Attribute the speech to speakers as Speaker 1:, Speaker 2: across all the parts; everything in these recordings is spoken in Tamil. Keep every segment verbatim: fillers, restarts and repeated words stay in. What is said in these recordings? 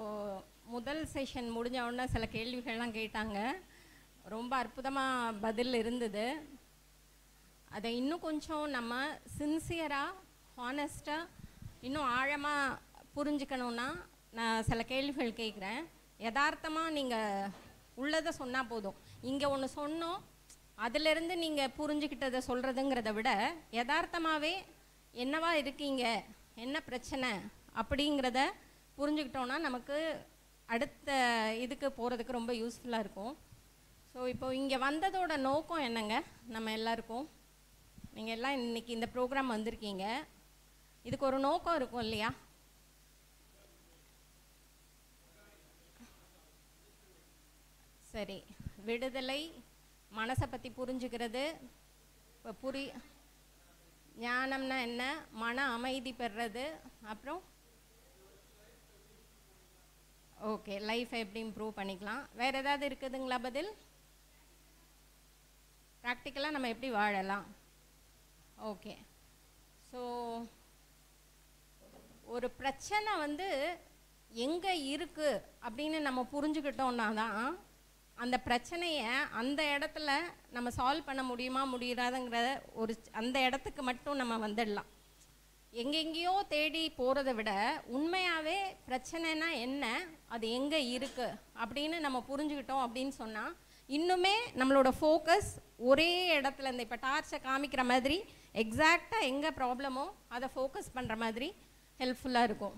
Speaker 1: முதல் செஷன் முடிஞ்ச உடனே சில கேள்விகள்லாம் கேட்டாங்க. ரொம்ப அற்புதமாக பதில் இருந்தது. அதை இன்னும் கொஞ்சம் நம்ம சின்சியராக ஹானஸ்ட்டாக இன்னும் ஆழமாக புரிஞ்சுக்கணுன்னா நான் சில கேள்விகள் கேட்குறேன். யதார்த்தமாக நீங்கள் உள்ளதை சொன்னால் போதும். இங்கே ஒன்று சொன்னோம், அதிலிருந்து நீங்கள் புரிஞ்சுக்கிட்டதை சொல்கிறதுங்கிறத விட யதார்த்தமாகவே என்னவா இருக்கீங்க, என்ன பிரச்சனை அப்படிங்கிறத புரிஞ்சுக்கிட்டோன்னா நமக்கு அடுத்த இதுக்கு போகிறதுக்கு ரொம்ப யூஸ்ஃபுல்லாக இருக்கும். ஸோ இப்போ இங்கே வந்ததோட நோக்கம் என்னங்க? நம்ம எல்லாருக்கும், நீங்கள் எல்லாம் இன்றைக்கி இந்த ப்ரோக்ராம் வந்திருக்கீங்க, இதுக்கு ஒரு நோக்கம் இருக்கும் இல்லையா? சரி, விடுதலை, மனசை பற்றி புரிஞ்சுக்கிறது, இப்போ புரி ஞானம்னா என்ன, மன அமைதி பெறுறது, அப்புறம் ஓகே லைஃப்பை எப்படி இம்ப்ரூவ் பண்ணிக்கலாம். வேறு ஏதாவது இருக்குதுங்களா பதில்? ப்ராக்டிக்கலாக நம்ம எப்படி வாழலாம்? ஓகே. ஸோ ஒரு பிரச்சனை வந்து எங்கே இருக்குது அப்படின்னு நம்ம புரிஞ்சுக்கிட்டோன்னா தான் அந்த பிரச்சனையை அந்த இடத்துல நம்ம சால்வ் பண்ண முடியுமா முடியாதுங்கிற ஒரு அந்த இடத்துக்கு மட்டும் நம்ம வந்துடலாம். எங்கெங்கேயோ தேடி போகிறத விட உண்மையாகவே பிரச்சனைனா என்ன, அது எங்கே இருக்குது அப்படின்னு நம்ம புரிஞ்சுக்கிட்டோம் அப்படின்னு சொன்னால் இன்னுமே நம்மளோட ஃபோக்கஸ் ஒரே இடத்துல இந்த இப்போ டார்ச்சை காமிக்கிற மாதிரி எக்ஸாக்டாக எங்கே ப்ராப்ளமோ அதை ஃபோக்கஸ் பண்ணுற மாதிரி ஹெல்ப்ஃபுல்லாக இருக்கும்.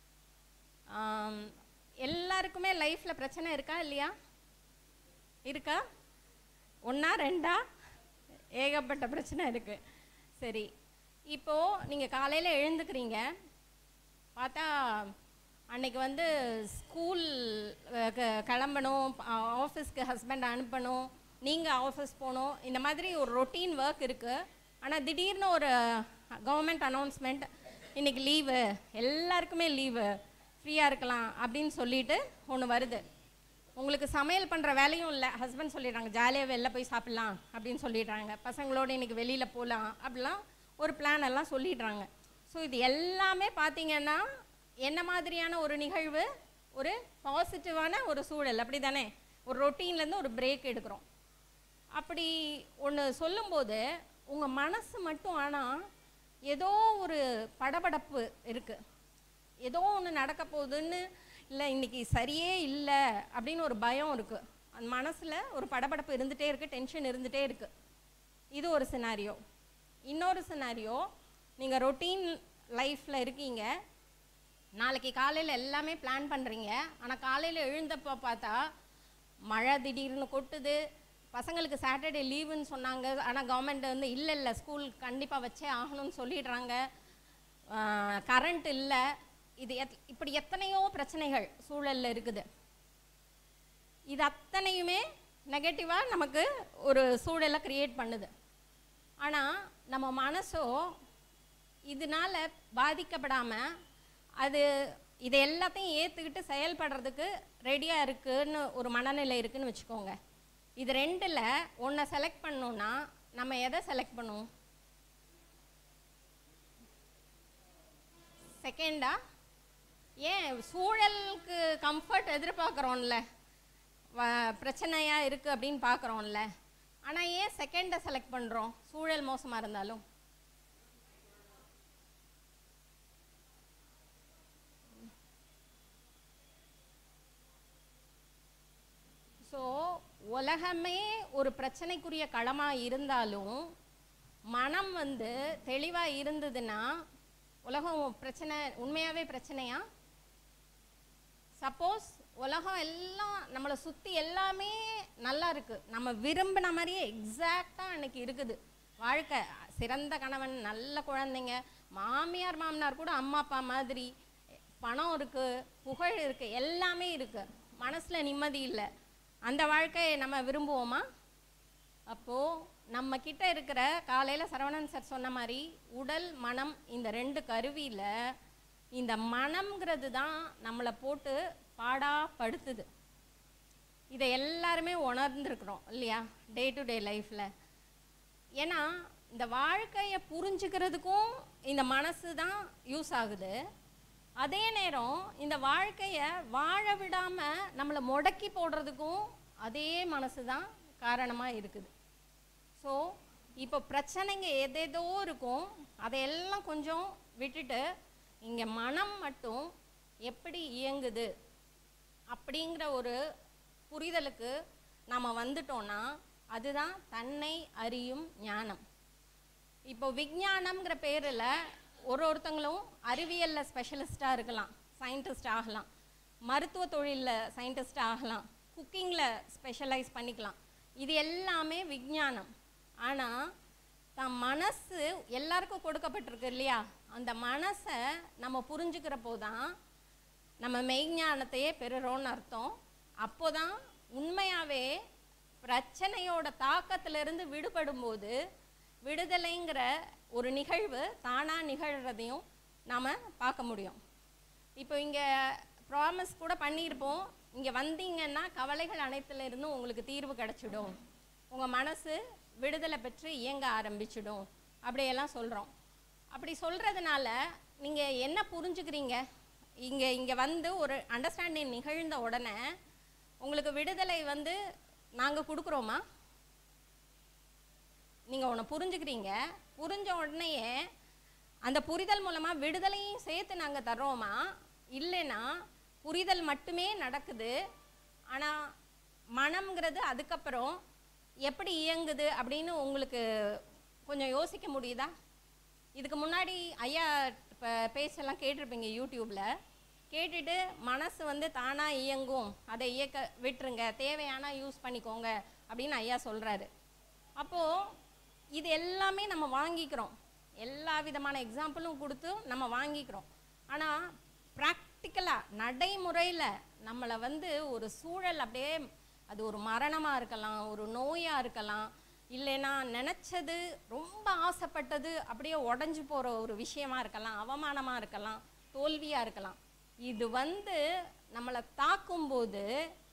Speaker 1: எல்லாருக்குமே லைஃப்பில் பிரச்சனை இருக்கா இல்லையா? இருக்கா? ஒன்றா ரெண்டா? ஏகப்பட்ட பிரச்சனை இருக்குது. சரி, இப்போது நீங்கள் காலையில் எழுந்துக்கிறீங்க, பார்த்தா அன்றைக்கி வந்து ஸ்கூல் கிளம்பணும், ஆஃபீஸ்க்கு ஹஸ்பண்ட் அனுப்பணும், நீங்கள் ஆஃபீஸ் போகணும், இந்த மாதிரி ஒரு ரொட்டீன் ஒர்க் இருக்குது. ஆனால் திடீர்னு ஒரு கவர்மெண்ட் அனௌன்ஸ்மெண்ட், இன்றைக்கி லீவு, எல்லாருக்குமே லீவு, ஃப்ரீயாக இருக்கலாம் அப்படின்னு சொல்லிட்டு ஒன்று வருது. உங்களுக்கு சமையல் பண்ணுற வேலையும் இல்லை, ஹஸ்பண்ட் சொல்லிடுறாங்க ஜாலியாக வெளில போய் சாப்பிட்லாம் அப்படின்னு சொல்லிடுறாங்க, பசங்களோடு இன்றைக்கி வெளியில் போகலாம் அப்படிலாம் ஒரு பிளான் எல்லாம் சொல்லிடுறாங்க. ஸோ இது எல்லாமே பார்த்திங்கன்னா என்ன மாதிரியான ஒரு நிகழ்வு? ஒரு பாசிட்டிவான ஒரு சூழல், அப்படி தானே? ஒரு ரொட்டீன்லேருந்து ஒரு பிரேக் எடுக்கிறோம். அப்படி ஒன்று சொல்லும்போது உங்கள் மனசு மட்டும் ஆனால் ஏதோ ஒரு படபடப்பு இருக்குது, ஏதோ ஒன்று நடக்க போகுதுன்னு, இல்லை இன்றைக்கி சரியே இல்லை அப்படின்னு ஒரு பயம் இருக்குது, அந்த மனசில் ஒரு படபடப்பு இருந்துகிட்டே இருக்குது, டென்ஷன் இருந்துகிட்டே இருக்குது. இது ஒரு சினாரியோ. இன்னொரு சினாரியோ, நீங்கள் ரொட்டீன் லைஃப்பில் இருக்கீங்க, நாளைக்கு காலையில் எல்லாமே பிளான் பண்ணுறீங்க, ஆனால் காலையில் எழுந்தப்போ பார்த்தா மழை திடீர்னு கொட்டுது, பசங்களுக்கு சாட்டர்டே லீவுன்னு சொன்னாங்க, ஆனால் கவர்மெண்ட் வந்து இல்லை இல்லை ஸ்கூல் கண்டிப்பாக வச்சே ஆகணும்னு சொல்லிடுறாங்க, கரண்ட் இல்லை, இது எத் இப்படி எத்தனையோ பிரச்சனைகள் சூழலில் இருக்குது. இது அத்தனையுமே நெகட்டிவாக நமக்கு ஒரு சூழலை க்ரியேட் பண்ணுது. ஆனால் நம்ம மனசோ இதனால் பாதிக்கப்படாமல் அது இதை எல்லாத்தையும் ஏற்றுக்கிட்டு செயல்படுறதுக்கு ரெடியாக இருக்குதுன்னு ஒரு மனநிலை இருக்குதுன்னு வச்சுக்கோங்க. இது ரெண்டில் ஒன்றை செலக்ட் பண்ணோன்னா நம்ம எதை செலக்ட் பண்ணுவோம்? செகண்டா? ஏன் சூழலுக்கு கம்ஃபர்ட் எதிர்பார்க்குறோம்ல, பிரச்சனையாக இருக்குது அப்படின்னு பார்க்குறோம்ல, ஆனால் ஏன் செகண்டை செலக்ட் பண்ணுறோம் சூழல் மோசமாக இருந்தாலும்? ஸோ உலகமே ஒரு பிரச்சனைக்குரிய களமாக இருந்தாலும் மனம் வந்து தெளிவாக இருந்ததுன்னா உலகம் பிரச்சனை உண்மையாகவே பிரச்சனையா? சப்போஸ் உலகம் எல்லாம் நம்மளை சுற்றி எல்லாமே நல்லா இருக்குது, நம்ம விரும்பின மாதிரியே எக்ஸாக்டாக அன்றைக்கி இருக்குது வாழ்க்கை, சிறந்த கணவன், நல்ல குழந்தைங்க, மாமியார் மாமனார் கூட அம்மா அப்பா மாதிரி, பணம் இருக்குது, புகழ் இருக்குது, எல்லாமே இருக்குது, மனசில் நிம்மதி இல்லை, அந்த வாழ்க்கையை நம்ம விரும்புவோமா? அப்போது நம்ம கிட்ட இருக்கிற காலையில் சரவணன் சார் சொன்ன மாதிரி உடல் மனம் இந்த ரெண்டு கருவியில் இந்த மனம்ங்கிறது தான் நம்மளை போட்டு பாடாப்படுத்துது. இதை எல்லாருமே உணர்ந்துருக்குறோம் இல்லையா டே டு டே லைஃப்பில். ஏன்னா இந்த வாழ்க்கையை புரிஞ்சுக்கிறதுக்கும் இந்த மனசு தான் யூஸ் ஆகுது, அதே நேரம் இந்த வாழ்க்கையை வாழ விடாமல் நம்மளை முடக்கி போடுறதுக்கும் அதே மனசு தான் காரணமாக இருக்குது. ஸோ இப்போ பிரச்சனைங்க எதேதோ இருக்கும், அதையெல்லாம் கொஞ்சம் விட்டுட்டு இங்கே மனம் மட்டும் எப்படி இயங்குது அப்படிங்கிற ஒரு புரிதலுக்கு நாம் வந்துட்டோன்னா அதுதான் தன்னை அறியும் ஞானம். இப்போ விஞ்ஞானம்ங்கிற பேரில் ஒரு ஒருத்தங்களும் அறிவியலில் ஸ்பெஷலிஸ்டாக இருக்கலாம், சயின்டிஸ்ட் ஆகலாம், மருத்துவ தொழிலில் சயின்டிஸ்ட் ஆகலாம், குக்கிங்கில் ஸ்பெஷலைஸ் பண்ணிக்கலாம். இது எல்லாமே விஞ்ஞானம். ஆனால் தன் மனசு எல்லாருக்கும் கொடுக்கப்பட்டிருக்கு இல்லையா, அந்த மனசை நம்ம புரிஞ்சுக்கிறப்போ தான் நம்ம மெய்ஞானத்தையே பெறுறோன்னு அர்த்தம். அப்போ தான் உண்மையாகவே பிரச்சனையோட தாக்கத்திலிருந்து விடுபடும்போது விடுதலைங்கிற ஒரு நிகழ்வு தானாக நிகழ்கிறதையும் நாம் பார்க்க முடியும். இப்போ இங்கே ப்ராமிஸ் கூட பண்ணியிருப்போம், இங்கே வந்தீங்கன்னா கவலைகள் அனைத்துலேருந்தும் உங்களுக்கு தீர்வு கிடச்சிடும், உங்கள் மனசு விடுதலை பெற்று இயங்க ஆரம்பிச்சிடும் அப்படியெல்லாம் சொல்கிறோம். அப்படி சொல்கிறதுனால நீங்கள் என்ன புரிஞ்சுக்கிறீங்க? இங்கே இங்கே வந்து ஒரு அண்டர்ஸ்டாண்டிங் நிகழ்ந்த உடனே உங்களுக்கு விடுதலை வந்து நாங்கள் கொடுக்குறோமா? நீங்கள் ஒன்று புரிஞ்சுக்கிறீங்க, புரிஞ்ச உடனேயே அந்த புரிதல் மூலமாக விடுதலையும் சேர்த்து நாங்கள் தர்றோமா? இல்லைன்னா புரிதல் மட்டுமே நடக்குது, ஆனால் மனம்ங்கிறது அதுக்கப்புறம் எப்படி இயங்குது அப்படின்னு உங்களுக்கு கொஞ்சம் யோசிக்க முடியுதா? இதுக்கு முன்னாடி ஐயா இப்போ பேசலாம் கேட்டிருப்பீங்க யூடியூப்பில். கேட்டுட்டு மனசு வந்து தானாக இயங்கும், அதை இயக்க விட்டுருங்க, தேவையான யூஸ் பண்ணிக்கோங்க அப்படின்னு ஐயா சொல்கிறாரு. அப்போது இது எல்லாமே நம்ம வாங்கிக்கிறோம், எல்லா விதமான எக்ஸாம்பிளும் கொடுத்து நம்ம வாங்கிக்கிறோம். ஆனால் ப்ராக்டிக்கலாக நடைமுறையில் நம்மளை வந்து ஒரு சூழல் அப்படியே, அது ஒரு மரணமாக இருக்கலாம், ஒரு நோயாக இருக்கலாம், இல்லைன்னா நினச்சது ரொம்ப ஆசைப்பட்டது அப்படியே உடஞ்சி போகிற ஒரு விஷயமா இருக்கலாம், அவமானமாக இருக்கலாம், தோல்வியாக இருக்கலாம். இது வந்து நம்மளை தாக்கும்போது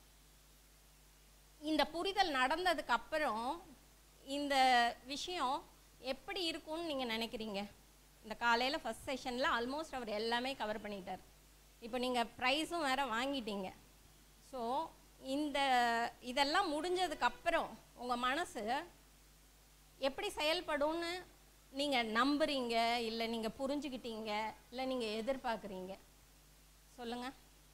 Speaker 1: இந்த புரிதல் நடந்ததுக்கு அப்புறம் இந்த விஷயம் எப்படி இருக்கும்னு நீங்கள் நினைக்கிறீங்க? இந்த காலையில் ஃபஸ்ட் செஷனில் ஆல்மோஸ்ட் அவர் எல்லாமே கவர் பண்ணிட்டார். இப்போ நீங்கள் ப்ரைஸும் வேறு வாங்கிட்டீங்க. ஸோ இந்த இதெல்லாம் முடிஞ்சதுக்கப்புறம் உங்கள் மனசு எப்படி செயல்படும்னு நீங்கள் நம்புறீங்க, இல்லை நீங்கள் புரிஞ்சுக்கிட்டீங்க, இல்லை நீங்கள் எதிர்பார்க்குறீங்க? சொல்லுங்கள்.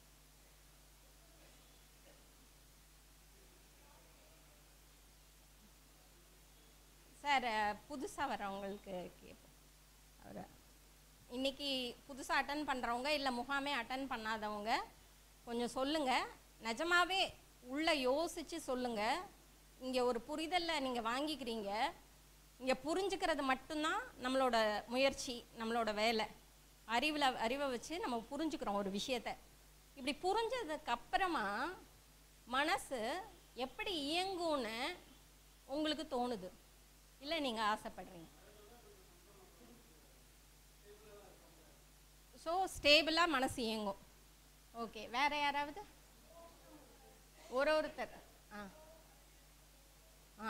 Speaker 1: சார், புதுசாக வரவங்களுக்கு கேட்போம். அவர் இன்றைக்கி புதுசாக அட்டன் பண்ணுறவங்க இல்லை முகாமே அட்டன் பண்ணாதவங்க கொஞ்சம் சொல்லுங்கள், நிஜமாகவே உள்ளே யோசித்து சொல்லுங்கள். இங்கே ஒரு புரிதலில் நீங்கள் வாங்கிக்கிறீங்க, இங்கே புரிஞ்சுக்கிறது மட்டும்தான் நம்மளோட முயற்சி, நம்மளோட வேலை. அறிவில் அறிவை வச்சு நம்ம புரிஞ்சுக்கிறோம் ஒரு விஷயத்தை. இப்படி புரிஞ்சதுக்கப்புறமா மனசு எப்படி இயங்கும்னு உங்களுக்கு தோணுது, இல்லை நீங்கள் ஆசைப்படுறீங்க? ஸோ ஸ்டேபிளாக மனசு இயங்கும். ஓகே, வேறு யாராவது? ஒரு ஒருத்தர். ஆ ஆ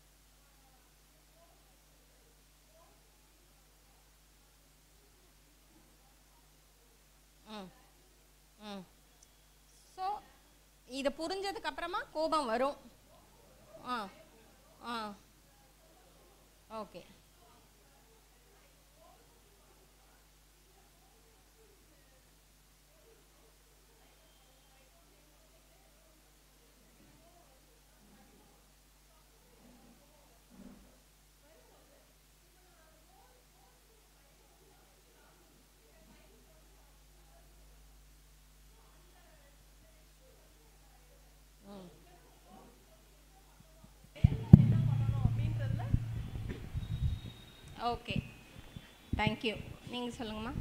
Speaker 1: ம் ம் ஸோ இதை புரிஞ்சதுக்கப்புறமா கோபம் வரும். ஆ ஆ ஓகே. Okay, thank you. நீங்கள் சொல்லுங்கம்மா.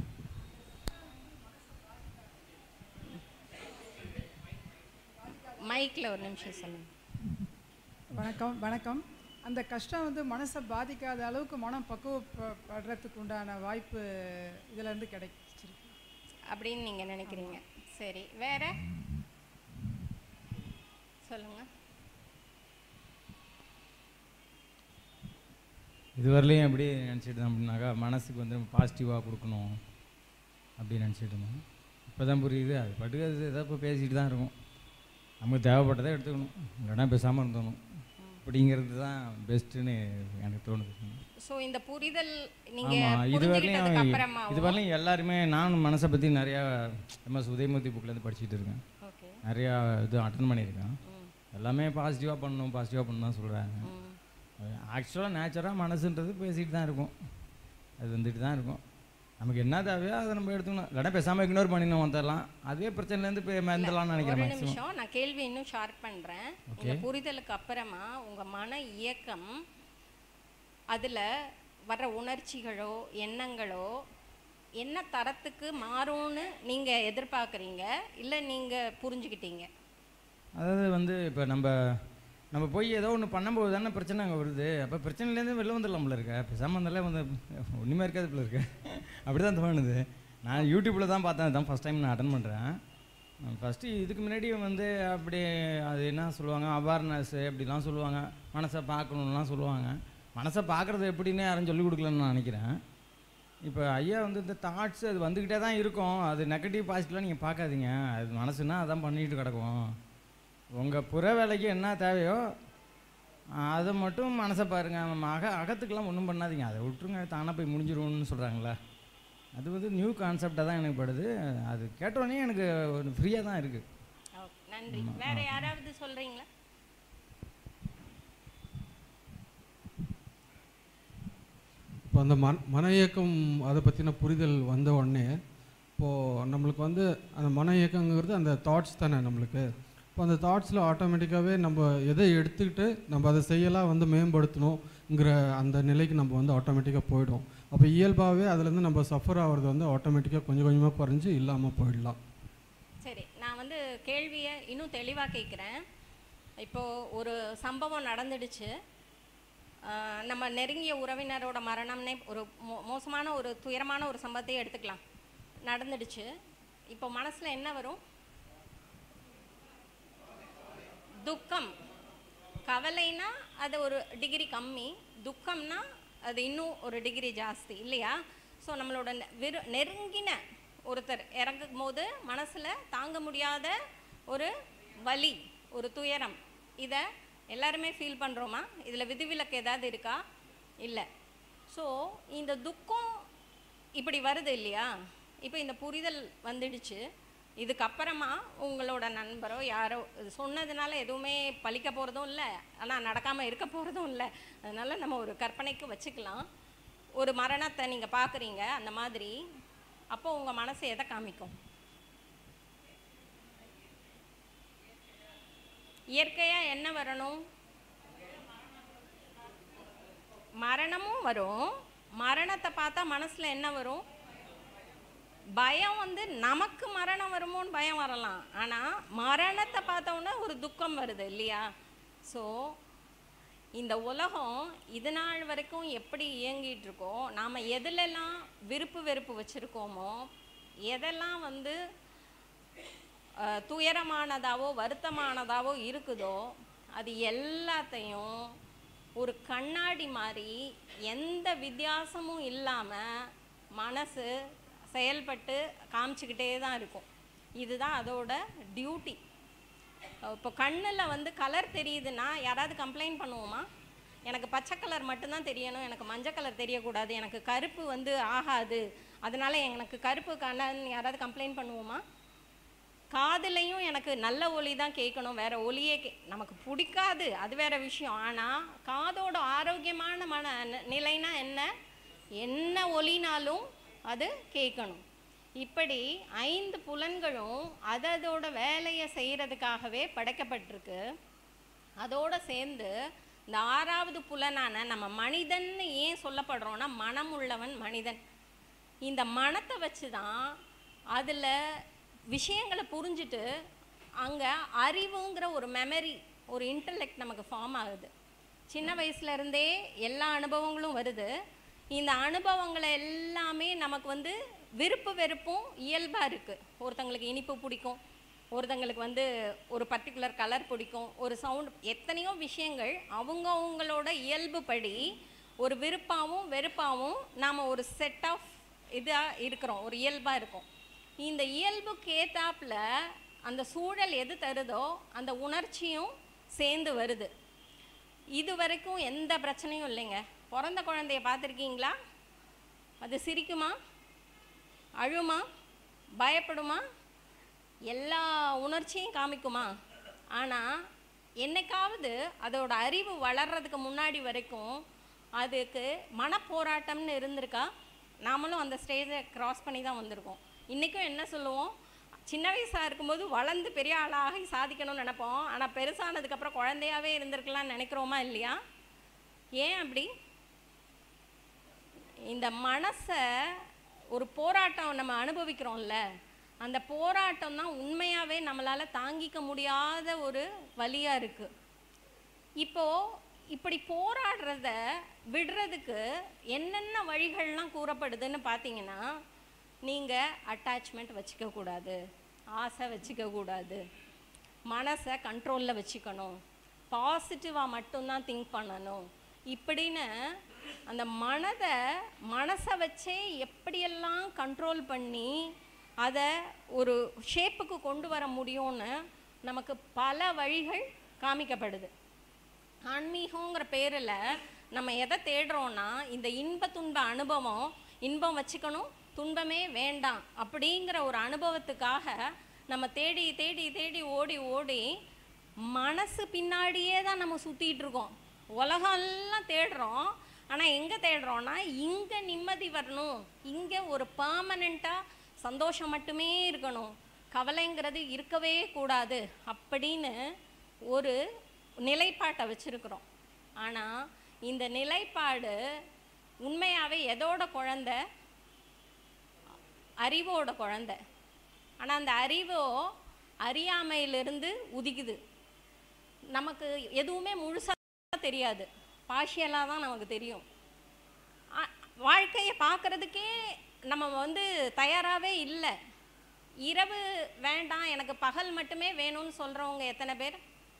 Speaker 1: மைக்கில் ஒரு நிமிஷம் சொல்லுங்கள்.
Speaker 2: வணக்கம். வணக்கம். அந்த கஷ்டம் வந்து மனசை பாதிக்காத அளவுக்கு மனம் பக்குவப்படுறதுக்கு உண்டான வாய்ப்பு இதிலேருந்து கிடைச்சிருக்கு
Speaker 1: அப்படின்னு நீங்கள் நினைக்கிறீங்க. சரி, வேற சொல்லுங்கள்.
Speaker 3: இதுவரையிலையும் எப்படி நினச்சிட்டு இருந்தோம் அப்படின்னாக்கா, மனசுக்கு வந்து பாசிட்டிவாக கொடுக்கணும் அப்படின்னு நினச்சிட்டு இருந்தோம். இப்போ தான் புரியுது. அது பாட்டுக்கு அது ஏதோ இப்போ பேசிகிட்டு தான் இருக்கும். நமக்கு தேவைப்பட்டதை எடுத்துக்கணும், இல்லைன்னா பேசாமல் இருந்தணும் அப்படிங்கிறது தான் பெஸ்ட்டுன்னு எனக்கு தோணுது.
Speaker 1: ஸோ இந்த புரிதல் நீங்க
Speaker 3: ஆமாம், இது
Speaker 1: புரிஞ்சுக்கிட்டதுக்கு
Speaker 3: வரலையும்
Speaker 1: அப்புறமா
Speaker 3: இது வரலையும் எல்லாருமே நானும் மனசை பற்றி நிறையா எம்எஸ் உதயமூர்த்தி புக்கிலேருந்து படிச்சுட்டு இருக்கேன்.
Speaker 1: ஓகே.
Speaker 3: நிறையா இது அட்டன் பண்ணியிருக்கேன். எல்லாமே பாசிட்டிவாக பண்ணணும் பாசிட்டிவாக பண்ணணும் தான் சொல்கிறாங்க. ஆக்சுவலாக நேச்சராக மனசுன்றது பேசிகிட்டு தான் இருக்கும், அது வந்துட்டு தான் இருக்கும். நமக்கு என்ன தேவையோ அதை நம்ம எடுத்துக்கணும், இல்லைனா பேசாமல் இக்னோர் பண்ணிடணும் வந்துடலாம். அதுவே பிரச்சனைலேருந்து இப்போ மறந்துடலாம்னு நினைக்கிறேன்.
Speaker 1: ஒரு நிமிஷம் நான் கேள்வி இன்னும் ஷார்ட் பண்ணுறேன். இந்த புரிதலுக்கு அப்புறமா உங்கள் மன இயக்கம் அதில் வர்ற உணர்ச்சிகளோ எண்ணங்களோ என்ன தரத்துக்கு மாறும்னு நீங்கள் எதிர்பார்க்குறீங்க, இல்லை நீங்கள் புரிஞ்சுக்கிட்டீங்க?
Speaker 3: அதாவது வந்து இப்போ நம்ம நம்ம போய் ஏதோ ஒன்று பண்ணும்போது தானே பிரச்சனை அங்கே வருது. அப்போ பிரச்சனையிலேருந்து வெளில வந்துடலாம்ல இருக்க, பேசாமல் இருந்தாலே வந்து ஒன்றுமே இருக்காது போல இருக்கு. அப்படி தான் தோணுது. நான் யூடியூப்பில் தான் பார்த்தேன், தான் ஃபஸ்ட் டைம் நான் அட்டன் பண்ணுறேன். ஃபஸ்ட்டு இதுக்கு முன்னாடி வந்து அப்படி அது என்ன சொல்லுவாங்க, அவேர்னஸ்ஸு அப்படிலாம் சொல்லுவாங்க, மனசை பார்க்கணுன்னுலாம் சொல்லுவாங்க. மனசை பார்க்குறது எப்படின்னு யாரும் சொல்லிக் கொடுக்கலன்னு நான் நினைக்கிறேன். இப்போ ஐயா வந்து இந்த தாட்ஸ் அது வந்துக்கிட்டே தான் இருக்கும், அது நெகட்டிவ் பாசிட்டிவ்லாம் நீங்கள் பார்க்காதீங்க, அது மனசுன்னா அதான் பண்ணிகிட்டு கிடக்கும். உங்கள் புற வேலைக்கு என்ன தேவையோ அதை மட்டும் மனசை பாருங்கள், அக அகத்துக்கெலாம் ஒன்றும் பண்ணாதீங்க, அதை விட்டுருங்க, தானாக போய் முடிஞ்சிரும்னு சொல்கிறாங்களே. அது வந்து நியூ கான்செப்டாக தான் எனக்கு படுது. அது கேட்டோடனே எனக்கு ஒரு ஃப்ரீயாக தான் இருக்குது.
Speaker 1: நன்றி. வேற யாராவது சொல்கிறீங்களா?
Speaker 4: இப்போ அந்த மன மன இயக்கம் அதை பற்றின புரிதல் வந்த உடனே இப்போது நம்மளுக்கு வந்து அந்த மன இயக்கங்கிறது அந்த தாட்ஸ் தானே நம்மளுக்கு. இப்போ அந்த தாட்ஸில் ஆட்டோமேட்டிக்காகவே நம்ம எதை எடுத்துக்கிட்டு நம்ம அதை செய்யலாம் வந்து மேம்படுத்தணுங்கிற அந்த நிலைக்கு நம்ம வந்து ஆட்டோமேட்டிக்காக போயிடும். அப்போ இயல்பாகவே அதுலேருந்து நம்ம சஃபர் ஆகிறது வந்து ஆட்டோமேட்டிக்காக கொஞ்சம் கொஞ்சமாக குறைஞ்சி இல்லாமல் போயிடலாம்.
Speaker 1: சரி, நான் வந்து கேள்வியை இன்னும் தெளிவாக கேட்குறேன். இப்போது ஒரு சம்பவம் நடந்துடுச்சு, நம்ம நெருங்கிய உறவினரோட மரணம்னே ஒரு மோ மோசமான ஒரு துயரமான ஒரு சம்பவத்தையே எடுத்துக்கலாம், நடந்துடுச்சு. இப்போ மனசில் என்ன வரும்? துக்கம். கவலைனா அது ஒரு டிகிரி கம்மி, துக்கம்னா அது இன்னும் ஒரு டிகிரி ஜாஸ்தி இல்லையா? ஸோ நம்மளோட விரு நெருங்கின ஒருத்தர் இறங்கும் போது மனசில் தாங்க முடியாத ஒரு வலி, ஒரு துயரம், இதை எல்லாருமே ஃபீல் பண்ணுறோமா? இதில் விதிவிலக்கு ஏதாவது இருக்கா? இல்லை. ஸோ இந்த துக்கம் இப்படி வருது இல்லையா? இப்போ இந்த புரிதல் வந்துடுச்சு, இதுக்கப்புறமா உங்களோட நண்பரோ யாரோ இது சொன்னதுனால எதுவுமே பழிக்க போகிறதும் இல்லை, ஆனால் நடக்காமல் இருக்க போகிறதும் இல்லை. அதனால் நம்ம ஒரு கற்பனைக்கு வச்சுக்கலாம். ஒரு மரணத்தை நீங்கள் பார்க்குறீங்க அந்த மாதிரி, அப்போ உங்கள் மனசு எதை காமிக்கும்? இயற்கையாக என்ன வரணும்? மரணமும் வரும். மரணத்தை பார்த்தா மனசில் என்ன வரும்? பயம். வந்து நமக்கு மரணம் வருமோன்னு பயம் வரலாம், ஆனால் மரணத்தை பார்த்தோன்னே ஒரு துக்கம் வருது இல்லையா? ஸோ இந்த உலகம் இது நாள் வரைக்கும் எப்படி இயங்கிட்டு இருக்கோ, நாம் எதிலெல்லாம் விருப்பு வெறுப்பு வச்சுருக்கோமோ, எதெல்லாம் வந்து துயரமானதாவோ வருத்தமானதாவோ இருக்குதோ, அது எல்லாத்தையும் ஒரு கண்ணாடி மாதிரி எந்த வித்தியாசமும் இல்லாமல் மனசு செயல்பட்டு காமிச்சிக்கிட்டே தான் இருக்கும். இதுதான் அதோட டியூட்டி. இப்போ கண்ணில் வந்து கலர் தெரியுதுன்னா யாராவது கம்ப்ளைண்ட் பண்ணுவோமா? எனக்கு பச்சை கலர் மட்டும்தான் தெரியணும், எனக்கு மஞ்சள் கலர் தெரியக்கூடாது, எனக்கு கருப்பு வந்து ஆகாது, அதனால எனக்கு கருப்பு கண்ணன்னு யாராவது கம்ப்ளைண்ட் பண்ணுவோமா? காதுலையும் எனக்கு நல்ல ஒலி தான் கேட்கணும், வேற ஒலியே கே நமக்கு பிடிக்காது, அது வேற விஷயம். ஆனால் காதோட ஆரோக்கியமான மன நிலைனா என்ன? என்ன ஒலினாலும் அது கேட்கணும். இப்படி ஐந்து புலன்களும் அதோட வேலையை செய்கிறதுக்காகவே படைக்கப்பட்டிருக்கு. அதோடு சேர்ந்து இந்த ஆறாவது புலனான நம்ம மனிதன்னு ஏன் சொல்லப்படுறோன்னா, மனம் உள்ளவன் மனிதன். இந்த மனத்தை வச்சு தான் அதில் விஷயங்களை புரிஞ்சுட்டு அங்கே அறிவுங்கிற ஒரு மெமரி, ஒரு இன்டலெக்ட் நமக்கு ஃபார்ம் ஆகுது. சின்ன வயசுலேருந்தே எல்லா அனுபவங்களும் வருது. இந்த அனுபவங்களை எல்லாமே நமக்கு வந்து விருப்பு வெறுப்பும் இயல்பாக இருக்குது. ஒருத்தங்களுக்கு இனிப்பு பிடிக்கும், ஒருத்தங்களுக்கு வந்து ஒரு பர்டிகுலர் கலர் பிடிக்கும், ஒரு சவுண்ட், எத்தனையோ விஷயங்கள் அவங்கவுங்களோட இயல்பு படி ஒரு விருப்பாகவும் வெறுப்பாகவும் நாம் ஒரு செட் ஆஃப் இதாக இருக்கிறோம், ஒரு இயல்பாக இருக்கும். இந்த இயல்புக்கு ஏத்தாப்புல அந்த சூழல் எது தருதோ அந்த உணர்ச்சியும் சேர்ந்து வருது. இது வரைக்கும் எந்த பிரச்சனையும் இல்லைங்க. பிறந்த குழந்தைய பார்த்துருக்கீங்களா? அது சிரிக்குமா, அழுமா, பயப்படுமா, எல்லா உணர்ச்சியும் காமிக்குமா? ஆனால் என்னைக்காவது அதோட அறிவு வளர்கிறதுக்கு முன்னாடி வரைக்கும் அதுக்கு மனப்போராட்டம்னு இருந்திருக்கா? நாமளும் அந்த ஸ்டேஜை க்ராஸ் பண்ணி தான் வந்திருக்கோம். இன்றைக்கும் என்ன சொல்லுவோம், சின்ன வயசாக இருக்கும்போது வளர்ந்து பெரிய ஆளாகி சாதிக்கணும்னு நினைப்போம். ஆனால் பெருசானதுக்கப்புறம் குழந்தையாகவே இருந்திருக்கலாம்னு நினைக்கிறோமா இல்லையா? ஏன் அப்படி? இந்த மனசை ஒரு போராட்டம் நம்ம அனுபவிக்கிறோம்ல, அந்த போராட்டம் தான் உண்மையாகவே நம்மளால் தாங்கிக்க முடியாத ஒரு வலியாக இருக்குது. இப்போது இப்படி போராடுறத விடுறதுக்கு என்னென்ன வழிகள்லாம் கூறப்படுதுன்னு பார்த்தீங்கன்னா, நீங்கள் அட்டாச்மெண்ட் வச்சுக்கக்கூடாது, ஆசை வச்சுக்கக்கூடாது, மனசை கண்ட்ரோலில் வச்சுக்கணும், பாசிட்டிவாக மட்டும்தான் திங்க் பண்ணணும், இப்படின்னு அந்த மனதை மனசை வச்சே எப்படியெல்லாம் கண்ட்ரோல் பண்ணி அதை ஒரு ஷேப்புக்கு கொண்டு வர முடியும்னு நமக்கு பல வழிகள் காமிக்கப்படுது. ஆன்மீகங்கிற பேரில் நம்ம எதை தேடுறோன்னா, இந்த இன்ப துன்ப அனுபவம், இன்பம் வச்சுக்கணும் துன்பமே வேண்டாம் அப்படிங்கிற ஒரு அனுபவத்துக்காக நம்ம தேடி தேடி தேடி ஓடி ஓடி மனசு பின்னாடியே தான் நம்ம சுற்றிட்டு இருக்கோம். உலகம்லாம் தேடுறோம், ஆனால் எங்கே தேடுறோன்னா இங்கே நிம்மதி வரணும், இங்கே ஒரு பர்மனெண்ட்டாக சந்தோஷம் மட்டுமே இருக்கணும், கவலைங்கிறது இருக்கவே கூடாது அப்படின்னு ஒரு நிலைப்பாட்டை வச்சுருக்குறோம். ஆனால் இந்த நிலைப்பாடு உண்மையாகவே எதோட குழந்தை? அறிவோட குழந்தை. ஆனால் அந்த அறிவோ அறியாமையிலிருந்து உதிக்குது. நமக்கு எதுவுமே முழுசாக தெரியாது, பார்ஷியலாக தான் நமக்கு தெரியும். வாழ்க்கையை பார்க்குறதுக்கே நம்ம வந்து தயாராகவே இல்லை. இரவு வேண்டாம், எனக்கு பகல் மட்டுமே வேணும்னு சொல்கிறவங்க எத்தனை பேர்?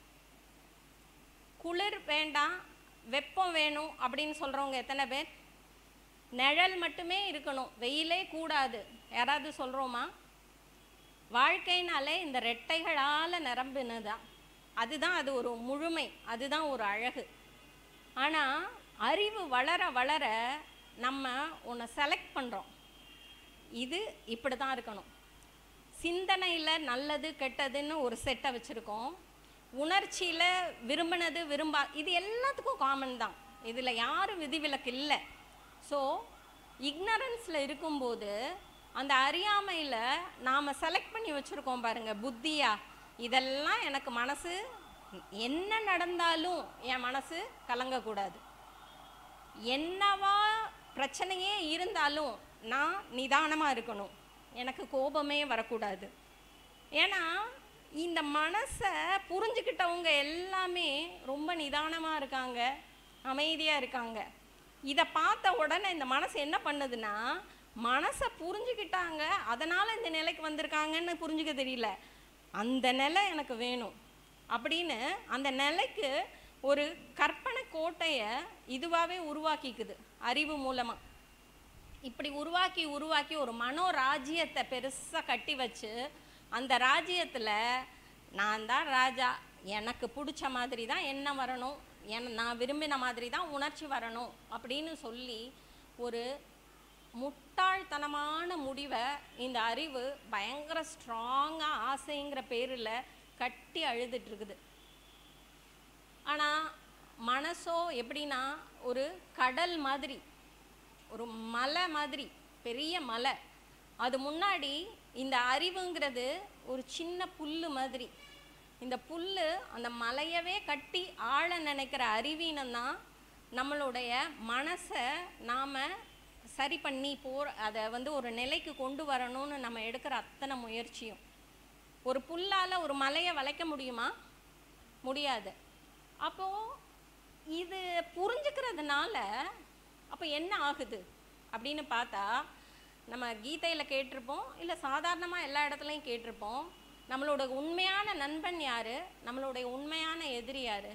Speaker 1: குளிர் வேண்டாம், வெப்பம் வேணும் அப்படின்னு சொல்கிறவங்க எத்தனை பேர்? நிழல் மட்டுமே இருக்கணும், வெயிலே கூடாது யாராவது சொல்கிறோமா? வாழ்க்கைனாலே இந்த ரெட்டைகளால் நிரம்பினதான். அதுதான் அது ஒரு முழுமை, அதுதான் ஒரு அழகு. ஆனால் அறிவு வளர வளர நம்ம ஒன்று செலக்ட் பண்ணுறோம், இது இப்படி தான் இருக்கணும். சிந்தனையில் நல்லது கெட்டதுன்னு ஒரு செட்டை வச்சுருக்கோம். உணர்ச்சியில் விரும்பினது விரும்பா, இது எல்லாத்துக்கும் காமன் தான், இதில் யாரும் விதிவிலக்கு இல்லை. ஸோ இக்னரன்ஸில் இருக்கும்போது அந்த அறியாமையில் நாம் செலக்ட் பண்ணி வச்சுருக்கோம் பாருங்கள் புத்தியா, இதெல்லாம் எனக்கு மனசு என்ன நடந்தாலும் என் மனசு கலங்கக்கூடாது, என்னவா பிரச்சனையே இருந்தாலும் நான் நிதானமாக இருக்கணும், எனக்கு கோபமே வரக்கூடாது. ஏன்னா இந்த மனசை புரிஞ்சுக்கிட்டவங்க எல்லாமே ரொம்ப நிதானமாக இருக்காங்க, அமைதியாக இருக்காங்க. இதை பார்த்த உடனே இந்த மனசு என்ன பண்ணுதுன்னா, மனசை புரிஞ்சுக்கிட்டாங்க அதனால் இந்த நிலைக்கு வந்திருக்காங்கன்னு புரிஞ்சுக்க தெரியல, அந்த நிலை எனக்கு வேணும் அப்படின்னு அந்த நிலைக்கு ஒரு கற்பனை கோட்டையை இதுவாகவே உருவாக்கிக்குது அறிவு மூலமாக. இப்படி உருவாக்கி உருவாக்கி ஒரு மனோராஜ்யத்தை பெருசாக கட்டி வச்சு அந்த ராஜ்யத்தில் நான் தான் ராஜா, எனக்கு பிடிச்ச மாதிரி தான் என்ன வரணும், என் நான் விரும்பின மாதிரி தான் உணர்ச்சி வரணும் அப்படின்னு சொல்லி ஒரு முட்டாள்தனமான முடிவை இந்த அறிவு பயங்கர ஸ்ட்ராங்காக ஆசைங்கிற பேரில் கட்டி அழுதுட்டுருக்குது. ஆனால் மனசோ எப்படின்னா ஒரு கடல் மாதிரி, ஒரு மலை மாதிரி, பெரிய மலை. அது முன்னாடி இந்த அறிவுங்கிறது ஒரு சின்ன புல் மாதிரி. இந்த புல் அந்த மலையவே கட்டி ஆழ நினைக்கிற அறிவீனம்தான் நம்மளுடைய மனசை நாம் சரி பண்ணி போகிற அதை வந்து ஒரு நிலைக்கு கொண்டு வரணும்னு நம்ம எடுக்கிற அத்தனை முயற்சியும். ஒரு புல்லால் ஒரு மலையை வளைக்க முடியுமா? முடியாது. அப்போது இது புரிஞ்சுக்கிறதுனால அப்போ என்ன ஆகுது அப்படின்னு பார்த்தா, நம்ம கீதையில் கேட்டிருப்போம், இல்லை சாதாரணமாக எல்லா இடத்துலையும் கேட்டிருப்போம், நம்மளோட உண்மையான நண்பன் யார், நம்மளுடைய உண்மையான எதிரி யார்?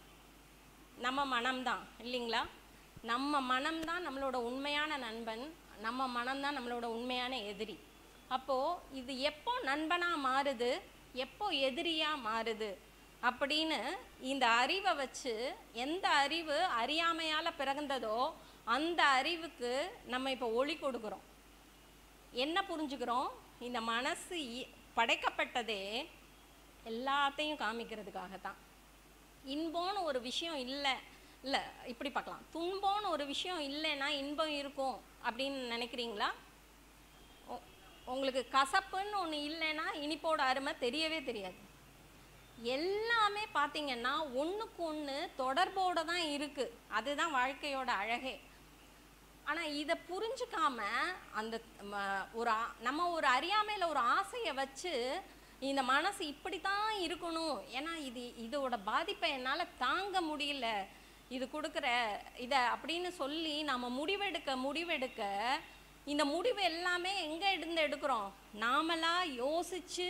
Speaker 1: நம்ம மனம்தான் இல்லைங்களா? நம்ம மனம்தான் நம்மளோட உண்மையான நண்பன், நம்ம மனம்தான் நம்மளோட உண்மையான எதிரி. அப்போது இது எப்போ நண்பனாக மாறுது, எப்போ எதிரியாக மாறுது அப்படின்னு இந்த அறிவை வச்சு, எந்த அறிவு அறியாமையால் பிறந்ததோ அந்த அறிவுக்கு நம்ம இப்போ ஒளி கொடுக்குறோம். என்ன புரிஞ்சுக்கிறோம்? இந்த மனசு படைக்கப்பட்டதே எல்லாத்தையும் காமிக்கிறதுக்காகத்தான். இன்பம்னு ஒரு விஷயம் இல்லை இல்லை இப்படி பார்க்கலாம், துன்பம்னு ஒரு விஷயம் இல்லைன்னா இன்பம் இருக்கும் அப்படின்னு நினைக்கிறீங்களா? உங்களுக்கு கசப்புன்னு ஒன்று இல்லைன்னா இனிப்போட அருமை தெரியவே தெரியாது. எல்லாமே பார்த்தீங்கன்னா ஒன்றுக்கு ஒன்று தொடர்போடு தான் இருக்குது. அதுதான் வாழ்க்கையோட அழகே. ஆனால் இதை புரிஞ்சுக்காம அந்த ஒரு நம்ம ஒரு அறியாமையில் ஒரு ஆசையை வச்சு இந்த மனசு இப்படி தான் இருக்கணும், ஏன்னா இது இதோட பாதிப்பை என்னால் தாங்க முடியல, இது கொடுக்குற இதை அப்படின்னு சொல்லி நம்ம முடிவெடுக்க முடிவெடுக்க இந்த முடிவு எல்லாமே எங்கே இருந்து எடுக்கிறோம்? நாமளாக யோசித்து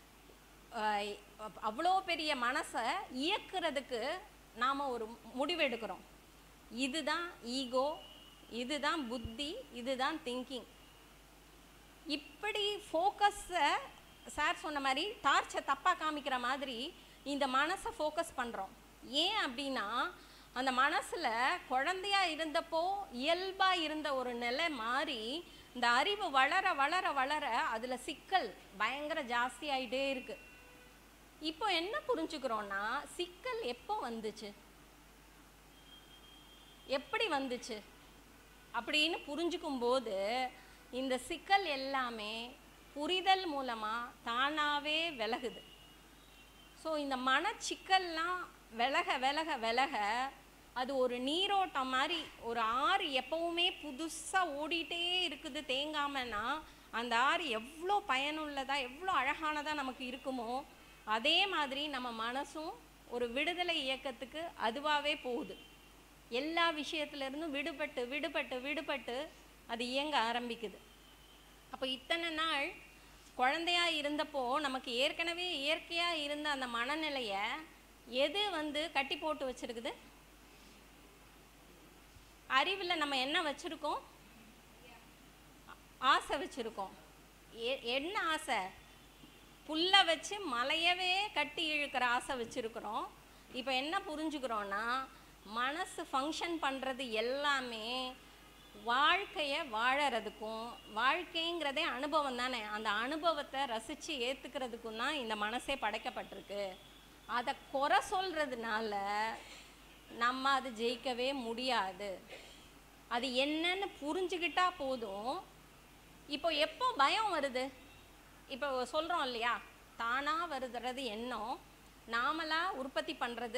Speaker 1: அவ்வளோ பெரிய மனசை இயக்கிறதுக்கு நாம் ஒரு முடிவெடுக்கிறோம். இதுதான் ஈகோ, இதுதான் புத்தி, இதுதான் திங்கிங். இப்படி ஃபோக்கஸை சார் சொன்ன மாதிரி டார்ச்சை தப்பாக காமிக்கிற மாதிரி இந்த மனசை ஃபோக்கஸ் பண்ணுறோம். ஏன் அப்படின்னா அந்த மனசில் குழந்தையாக இருந்தப்போ இயல்பாக இருந்த ஒரு நிலை மாறி இந்த அறிவு வளர வளர வளர அதில் சிக்கல் பயங்கர ஜாஸ்தியாகிட்டே இருக்குது. இப்போ என்ன புரிஞ்சுக்கிறோன்னா, சிக்கல் எப்போ வந்துச்சு, எப்படி வந்துச்சு அப்படின்னு புரிஞ்சுக்கும் போது இந்த சிக்கல் எல்லாமே புரிதல் மூலமாக தானாகவே விலகுது. ஸோ இந்த மனச்சிக்கல்லாம் விலக விலக விலக அது ஒரு நீரோட்டம் மாதிரி, ஒரு ஆறு எப்பவுமே புதுசாக ஓடிட்டே இருக்குது தேங்காமன்னா அந்த ஆறு எவ்வளோ பயனுள்ளதாக எவ்வளோ அழகானதாக நமக்கு இருக்குமோ அதே மாதிரி நம்ம மனசும் ஒரு விடுதலை இயக்கத்துக்கு அதுவாகவே போகுது. எல்லா விஷயத்துலேருந்தும் விடுபட்டு விடுபட்டு விடுபட்டு அது இயங்க ஆரம்பிக்குது. அப்போ இத்தனை நாள் குழந்தையாக இருந்தப்போ நமக்கு ஏற்கனவே இயற்கையாக இருந்த அந்த மனநிலையை எது வந்து கட்டி போட்டு வச்சுருக்குது? அறிவில் நம்ம என்ன வச்சுருக்கோம்? ஆசை வச்சுருக்கோம். என்ன ஆசை? புல்லை வச்சு மலையவே கட்டி இழுக்கிற ஆசை வச்சுருக்குறோம். இப்போ என்ன புரிஞ்சுக்கிறோன்னா, மனசு ஃபங்க்ஷன் பண்ணுறது எல்லாமே வாழ்க்கையை வாழறதுக்கும், வாழ்க்கைங்கிறதே அனுபவம் தானே, அந்த அனுபவத்தை ரசித்து ஏற்றுக்கிறதுக்கும் தான் இந்த மனசே படைக்கப்பட்டிருக்கு. அதை குறை சொல்கிறதுனால நம்ம அது ஜெயிக்கவே முடியாது. அது என்னன்னு புரிஞ்சுக்கிட்டா போதும். இப்போ எப்போ பயம் வருது? இப்போ சொல்கிறோம் இல்லையா, தானாக வருதுறது எண்ணம், நாமளாக உற்பத்தி பண்ணுறது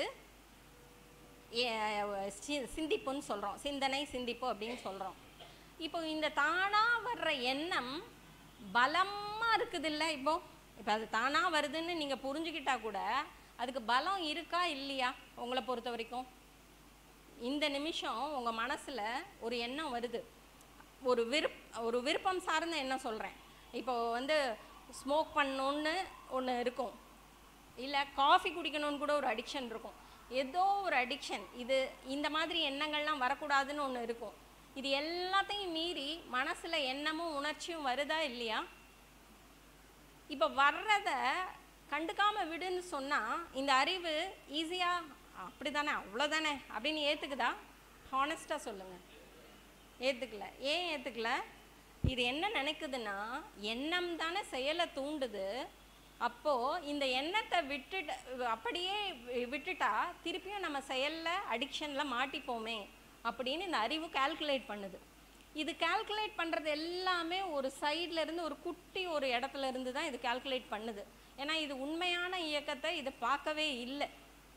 Speaker 1: சிந்திப்புன்னு சொல்கிறோம், சிந்தனை சிந்திப்பு அப்படின்னு சொல்கிறோம். இப்போ இந்த தானாக வர்ற எண்ணம் பலமாக இருக்குது இல்லை? இப்போ இப்போ அது தானாக வருதுன்னு நீங்கள் புரிஞ்சுக்கிட்டா கூட அதுக்கு பலம் இருக்கா இல்லையா? உங்களை பொறுத்த வரைக்கும் இந்த நிமிஷம் உங்கள் மனசில் ஒரு எண்ணம் வருது, ஒரு விருப் ஒரு விருப்பம் சார்ந்த எண்ணம் சொல்கிறேன். இப்போ வந்து ஸ்மோக் பண்ணணுன்னு ஒன்று இருக்கும், இல்லை காஃபி குடிக்கணும்னு கூட ஒரு அடிக்ஷன் இருக்கும், ஏதோ ஒரு அடிக்ஷன். இது இந்த மாதிரி எண்ணங்கள்லாம் வரக்கூடாதுன்னு ஒன்று இருக்கும். இது எல்லாத்தையும் மீறி மனசில் எண்ணமும் உணர்ச்சியும் வருதா இல்லையா? இப்போ வர்றத கண்டுக்காமல் விடுன்னு சொன்னால் இந்த அறிவு ஈஸியாக அப்படி தானே அவ்வளோதானே அப்படின்னு ஏற்றுக்குதா? ஹானஸ்ட்டாக சொல்லுங்கள். ஏற்றுக்கல. ஏன் ஏற்றுக்கல? இது என்ன நினைக்குதுன்னா, எண்ணம் தானே செயலை தூண்டுது. அப்போது இந்த எண்ணத்தை விட்டுட்டு அப்படியே விட்டுட்டா திருப்பியும் நம்ம செயலில் அடிக்ஷனில் மாட்டிப்போமே அப்படின்னு இந்த அறிவு கால்குலேட் பண்ணுது. இது கால்குலேட் பண்ணுறது எல்லாமே ஒரு சைட்லேருந்து ஒரு குட்டி ஒரு இடத்துல இருந்து தான் இது கால்குலேட் பண்ணுது. ஏன்னா இது உண்மையான இயக்கத்தை இது பார்க்கவே இல்லை,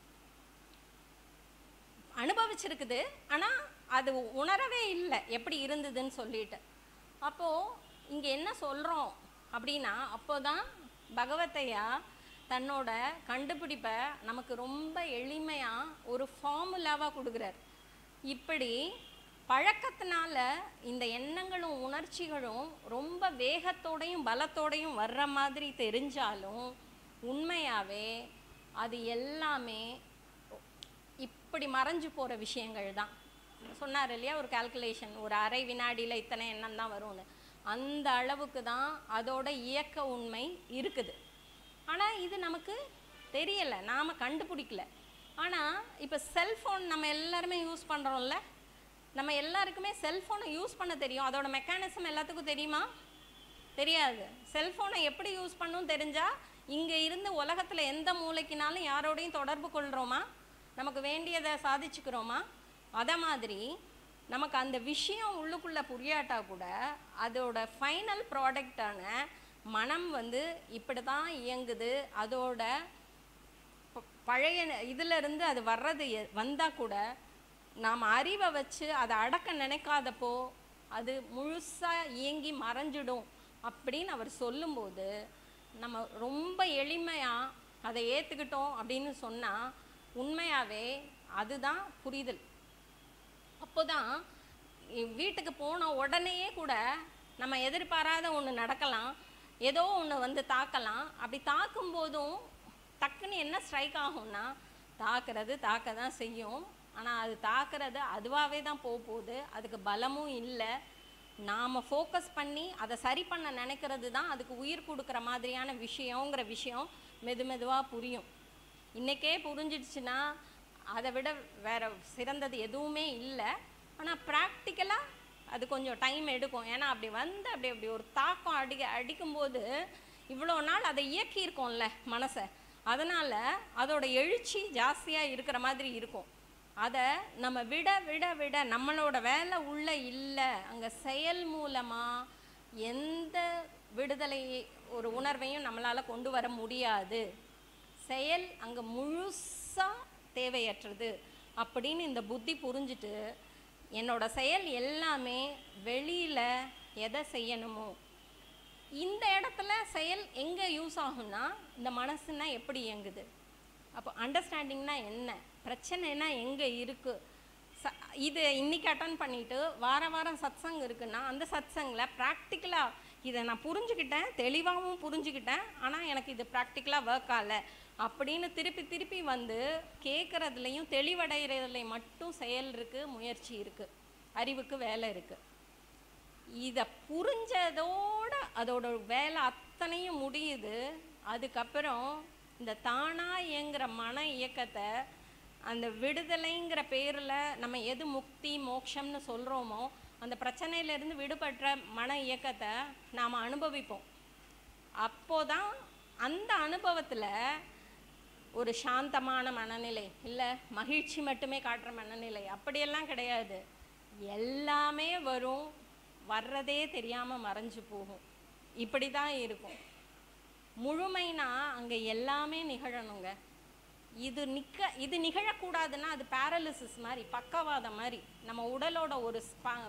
Speaker 1: அனுபவிச்சிருக்குது, ஆனால் அது உணரவே இல்லை எப்படி இருந்ததுன்னு சொல்லிட்டு. அப்போது இங்கே என்ன சொல்கிறோம் அப்படின்னா, அப்போ தான் பகவத்தையா தன்னோட கண்டுபிடிப்பை நமக்கு ரொம்ப எளிமையாக ஒரு ஃபார்முலாவாக கொடுக்குறார். இப்படி பழக்கத்தினால இந்த எண்ணங்களும் உணர்ச்சிகளும் ரொம்ப வேகத்தோடையும் பலத்தோடையும் வர்ற மாதிரி தெரிஞ்சாலும் உண்மையாகவே அது எல்லாமே இப்படி மறைஞ்சு போகிற விஷயங்கள் தான். சொன்னார் இல்லையா, ஒரு கால்குலேஷன், ஒரு அரை வினாடியில் இத்தனை எண்ணம் தான் வரும்னு. அந்த அளவுக்கு தான் அதோட இயக்க உண்மை இருக்குது. ஆனால் இது நமக்கு தெரியலை, நாம் கண்டுபிடிக்கல. ஆனால் இப்போ செல்ஃபோன் நம்ம எல்லாருமே யூஸ் பண்ணுறோம்ல, நம்ம எல்லாருக்குமே செல்ஃபோனை யூஸ் பண்ண தெரியும். அதோட மெக்கானிசம் எல்லாத்துக்கும் தெரியுமா? தெரியாது. செல்ஃபோனை எப்படி யூஸ் பண்ணணும் தெரிஞ்சால் இங்கே இருந்து உலகத்தில் எந்த மூளைக்குனாலும் யாரோடையும் தொடர்பு கொள்கிறோமா, நமக்கு வேண்டியதை சாதிச்சுக்கிறோமா? அதை மாதிரி நமக்கு அந்த விஷயம் உள்ளுக்குள்ளே புரியாட்டா கூட அதோட ஃபைனல் ப்ராடக்டான மனம் வந்து இப்படி தான் இயங்குது. அதோட பழைய இதிலிருந்து அது வர்றது வந்தால் கூட நாம் அறிவை வச்சு அதை அடக்க நினைக்காதப்போ அது முழுசாக இயங்கி மறைஞ்சிடும் அப்படின்னு அவர் சொல்லும்போது நம்ம ரொம்ப எளிமையாக அதை ஏற்றுக்கிட்டோம் அப்படின்னு சொன்னால் உண்மையாகவே அதுதான் புரிதல். அப்போ தான் வீட்டுக்கு போன உடனேயே கூட நம்ம எதிர்பாராத ஒன்று நடக்கலாம், ஏதோ ஒன்று வந்து தாக்கலாம். அப்படி தாக்கும்போதும் டக்குன்னு என்ன ஸ்ட்ரைக் ஆகும்னா, தாக்குறது தாக்க தான் செய்யும். ஆனால் அது தாக்குறது அதுவாகவே தான் போக போகுது, அதுக்கு பலமும் இல்லை. நாம் ஃபோக்கஸ் பண்ணி அதை சரி பண்ண நினைக்கிறது தான் அதுக்கு உயிர் கொடுக்குற மாதிரியான விஷயங்கிற விஷயம் மெது மெதுவாக புரியும். இன்றைக்கே புரிஞ்சிடுச்சுன்னா அதை விட வேறு சிறந்தது எதுவுமே இல்லை. ஆனால் ப்ராக்டிக்கலாக அது கொஞ்சம் டைம் எடுக்கும். ஏன்னா அப்படி வந்து அப்படி அப்படி ஒரு தாக்கம் அடிக்க அடிக்கும்போது இவ்வளோ நாள் அதை இயக்கியிருக்கோம்ல மனசை, அதனால் அதோட எழுச்சி ஜாஸ்தியாக இருக்கிற மாதிரி இருக்கும். அதை நம்ம விட விட விட நம்மளோட வேலை உள்ள இல்லை, அங்கே செயல் மூலமாக எந்த விடுதலை ஒரு உணர்வையும் நம்மளால் கொண்டு வர முடியாது. செயல் அங்கே முழுசாக தேவையற்றது அப்படின்னு இந்த புத்தி புரிஞ்சுட்டு என்னோட செயல் எல்லாமே வெளியில் எதை செய்யணுமோ இந்த இடத்துல செயல் எங்கே யூஸ் ஆகும்னா இந்த மனசுன்னா எப்படி இயங்குது, அப்போ அண்டர்ஸ்டாண்டிங்னா என்ன, பிரச்சனைனா எங்கே இருக்குது. ச இது இன்றைக்கி அட்டன் பண்ணிவிட்டு வார வாரம் சத்சங் இருக்குன்னா அந்த சத்சங்கில் ப்ராக்டிக்கலாக இதை நான் புரிஞ்சுக்கிட்டேன், தெளிவாகவும் புரிஞ்சுக்கிட்டேன், ஆனால் எனக்கு இது ப்ராக்டிக்கலாக ஒர்க் ஆகலை அப்படின்னு திருப்பி திருப்பி வந்து கேட்குறதுலையும் தெளிவடைகிறதுலையும் மட்டும் செயல் இருக்குது, முயற்சி இருக்குது, அறிவுக்கு வேலை இருக்குது. இதை புரிஞ்சதோட அதோட வேலை அத்தனையும் முடியுது. அதுக்கப்புறம் இந்த தானாக இயங்குகிற மன இயக்கத்தை அந்த விடுதலைங்கிற பேரில் நம்ம எது முக்தி மோட்சம்னு சொல்கிறோமோ அந்த பிரச்சனையிலேருந்து விடுபட்ட மன இயக்கத்தை நாம் அனுபவிப்போம். அப்போதான் அந்த அனுபவத்தில் ஒரு சாந்தமான மனநிலை, இல்லை மகிழ்ச்சி மட்டுமே காட்டுற மனநிலை அப்படியெல்லாம் கிடையாது. எல்லாமே வரும், வர்றதே தெரியாமல் மறைஞ்சு போகும். இப்படி தான் இருக்கும். முழுமைனா அங்கே எல்லாமே நிகழணுங்க. இது நிற்க இது நிகழக்கூடாதுன்னா அது பேரலிசிஸ் மாதிரி, பக்கவாதம் மாதிரி, நம்ம உடலோட ஒரு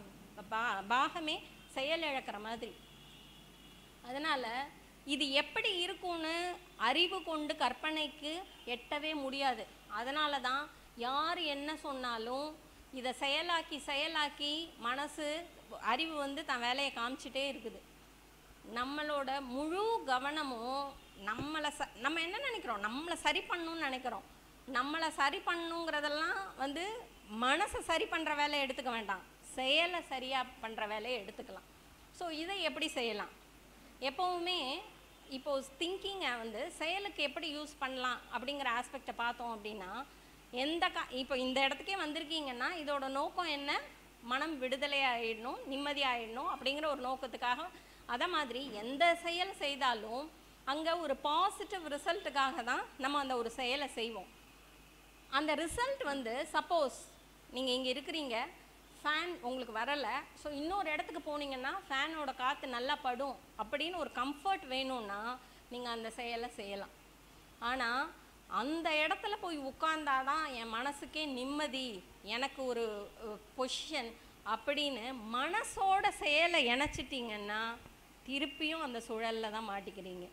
Speaker 1: பாகமே செயலிழக்கிற மாதிரி. அதனால் இது எப்படி இருக்கும்னு அறிவு கொண்டு கற்பனைக்கு எட்டவே முடியாது. அதனால தான் யார் என்ன சொன்னாலும் இதை செயலாக்கி செயலாக்கி மனசு அறிவு வந்து தன் வேலையை காமிச்சிட்டே இருக்குது. நம்மளோட முழு கவனமும் நம்மளை ச நம்ம என்ன நினைக்கிறோம், நம்மளை சரி பண்ணணும்னு நினைக்கிறோம். நம்மளை சரி பண்ணுங்கிறதெல்லாம் வந்து மனசை சரி பண்ணுற வேலையை எடுத்துக்க வேண்டாம், செயலை சரியாக பண்ணுற வேலையை எடுத்துக்கலாம். ஸோ இதை எப்படி செய்யலாம்? எப்போவுமே இப்போது திங்கிங்கை வந்து செயலுக்கு எப்படி யூஸ் பண்ணலாம் அப்படிங்கிற ஆஸ்பெக்டை பார்த்தோம் அப்படின்னா, எந்த கா இப்போ இந்த இடத்துக்கே வந்திருக்கீங்கன்னா இதோட நோக்கம் என்ன, மனம் விடுதலை ஆகிடணும், நிம்மதி ஆகிடணும் அப்படிங்கிற ஒரு நோக்கத்துக்காக. அதை மாதிரி எந்த செயல் செய்தாலும் அங்கே ஒரு பாசிட்டிவ் ரிசல்ட்டுக்காக தான் நம்ம அந்த ஒரு செயலை செய்வோம். அந்த ரிசல்ட் வந்து சப்போஸ் நீங்கள் இங்கே இருக்கிறீங்க, ஃபேன் உங்களுக்கு வரலை, ஸோ இன்னொரு இடத்துக்கு போனீங்கன்னா ஃபேனோட காற்று நல்லா படும் அப்படின்னு ஒரு கம்ஃபர்ட் வேணும்னா நீங்கள் அந்த செயலை செய்யலாம். ஆனால் அந்த இடத்துல போய் உட்கார்ந்தாதான் என் மனசுக்கே நிம்மதி, எனக்கு ஒரு பொசிஷன் அப்படின்னு மனசோட செயலை இணைச்சிட்டிங்கன்னா திருப்பியும் அந்த சுழலில் தான் மாட்டிக்கிறீங்க.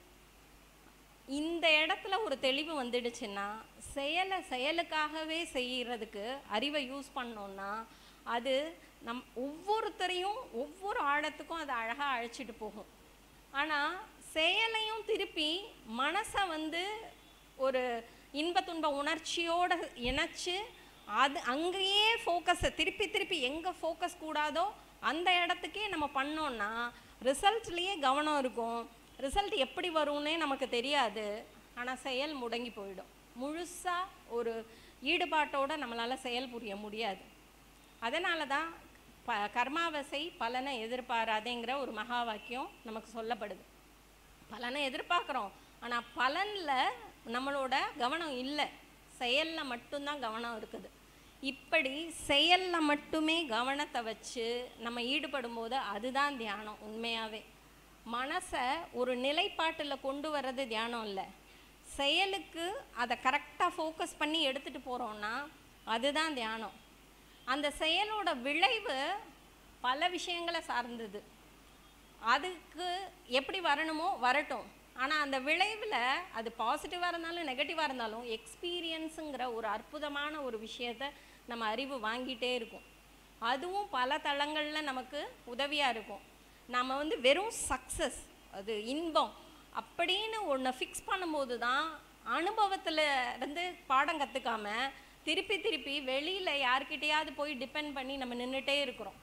Speaker 1: இந்த இடத்துல ஒரு தெளிவு வந்துடுச்சுன்னா செயலை செயலுக்காகவே செய்கிறதுக்கு அறிவை யூஸ் பண்ணோன்னா அது நம் ஒவ்வொருத்தரையும் ஒவ்வொரு ஆழத்துக்கும் அது அழகாக அழைச்சிட்டு போகும். ஆனால் செயலையும் திருப்பி மனசை வந்து ஒரு இன்ப துன்ப உணர்ச்சியோடு இணைச்சி அது அங்கேயே ஃபோக்கஸை திருப்பி திருப்பி எங்கே ஃபோக்கஸ் கூடாதோ அந்த இடத்துக்கே நம்ம பண்ணோன்னா ரிசல்ட்லேயே கவனம் இருக்கும். ரிசல்ட் எப்படி வரும்னே நமக்கு தெரியாது, ஆனால் செயல் முடங்கி போயிடும். முழுசாக ஒரு ஈடுபாட்டோடு நம்மளால் செயல் புரிய முடியாது. அதனால தான் ப கர்மாவசை பலனை எதிர்பாராதேங்கிற ஒரு மகா வாக்கியம் நமக்கு சொல்லப்படுது. பலனை எதிர்பார்க்குறோம், ஆனால் பலனில் நம்மளோட கவனம் இல்லை, செயலில் மட்டும்தான் கவனம் இருக்குது. இப்படி செயலில் மட்டுமே கவனத்தை வச்சு நம்ம ஈடுபடும் போது அதுதான் தியானம். உண்மையாகவே மனசை ஒரு நிலைப்பாட்டில் கொண்டு வர்றது தியானம் இல்லை. செயலுக்கு அதை கரெக்டாக ஃபோக்கஸ் பண்ணி எடுத்துகிட்டு போகிறோன்னா அதுதான் தியானம். அந்த செயலோட விளைவு பல விஷயங்களை சார்ந்தது. அதுக்கு எப்படி வரணுமோ வரட்டும், ஆனால் அந்த விளைவில் அது பாசிட்டிவாக இருந்தாலும் நெகட்டிவாக இருந்தாலும் எக்ஸ்பீரியன்ஸுங்கிற ஒரு அற்புதமான ஒரு விஷயத்தை நம்ம அறிவு வாங்கிட்டே இருக்கும். அதுவும் பல தளங்களில் நமக்கு உதவியாக இருக்கும். நம்ம வந்து வெறும் சக்ஸஸ், அது இன்பம் அப்படின்னு ஒன்று ஃபிக்ஸ் பண்ணும்போது தான் அனுபவத்தில் இருந்து பாடம் கற்றுக்காம திருப்பி திருப்பி வெளியில் யார்கிட்டையாவது போய் டிபெண்ட் பண்ணி நம்ம நின்றுட்டே இருக்கிறோம்.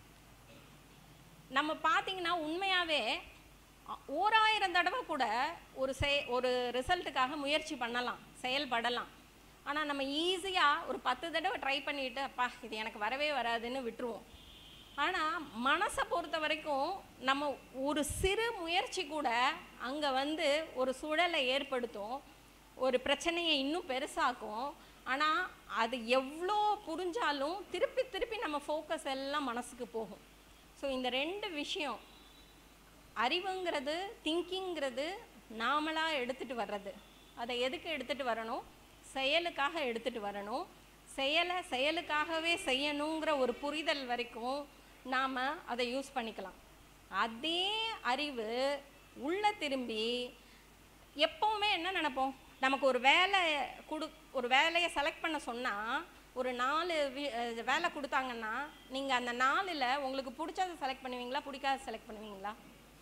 Speaker 1: நம்ம பார்த்திங்கன்னா உண்மையாகவே ஓராயிரம் தடவை கூட ஒரு செய் ஒரு ரிசல்ட்டுக்காக முயற்சி பண்ணலாம், செயல்படலாம். ஆனால் நம்ம ஈஸியாக ஒரு பத்து தடவை ட்ரை பண்ணிவிட்டு அப்பா இது எனக்கு வரவே வராதுன்னு விட்டுருவோம். ஆனால் மனசை பொறுத்த வரைக்கும் நம்ம ஒரு சிறு முயற்சி கூட அங்கே வந்து ஒரு சூழலை ஏற்படுத்தும், ஒரு பிரச்சனையை இன்னும் பெருசாக்கும். ஆனால் அது எவ்வளோ புரிஞ்சாலும் திருப்பி திருப்பி நம்ம ஃபோக்கஸ் எல்லாம் மனசுக்கு போகும். ஸோ இந்த ரெண்டு விஷயம், அறிவுங்கிறது திங்கிங்கிறது நாமளாக எடுத்துகிட்டு வர்றது, அதை எதுக்கு எடுத்துகிட்டு வரணும்? செயலுக்காக எடுத்துகிட்டு வரணும். செயலை செயலுக்காகவே செய்யணுங்கிற ஒரு புரிதல் வரைக்கும் நாம் அதை யூஸ் பண்ணிக்கலாம். அதே அறிவு உள்ளே திரும்பி எப்போவுமே என்ன நினைப்போம், நமக்கு ஒரு வேலை கொடு ஒரு வேலையை செலக்ட் பண்ண சொன்னால் ஒரு நாலு வேலை கொடுத்தாங்கன்னா நீங்கள் அந்த நாலில் உங்களுக்கு பிடிச்சதை செலக்ட் பண்ணுவீங்களா, பிடிக்காத செலக்ட் பண்ணுவீங்களா?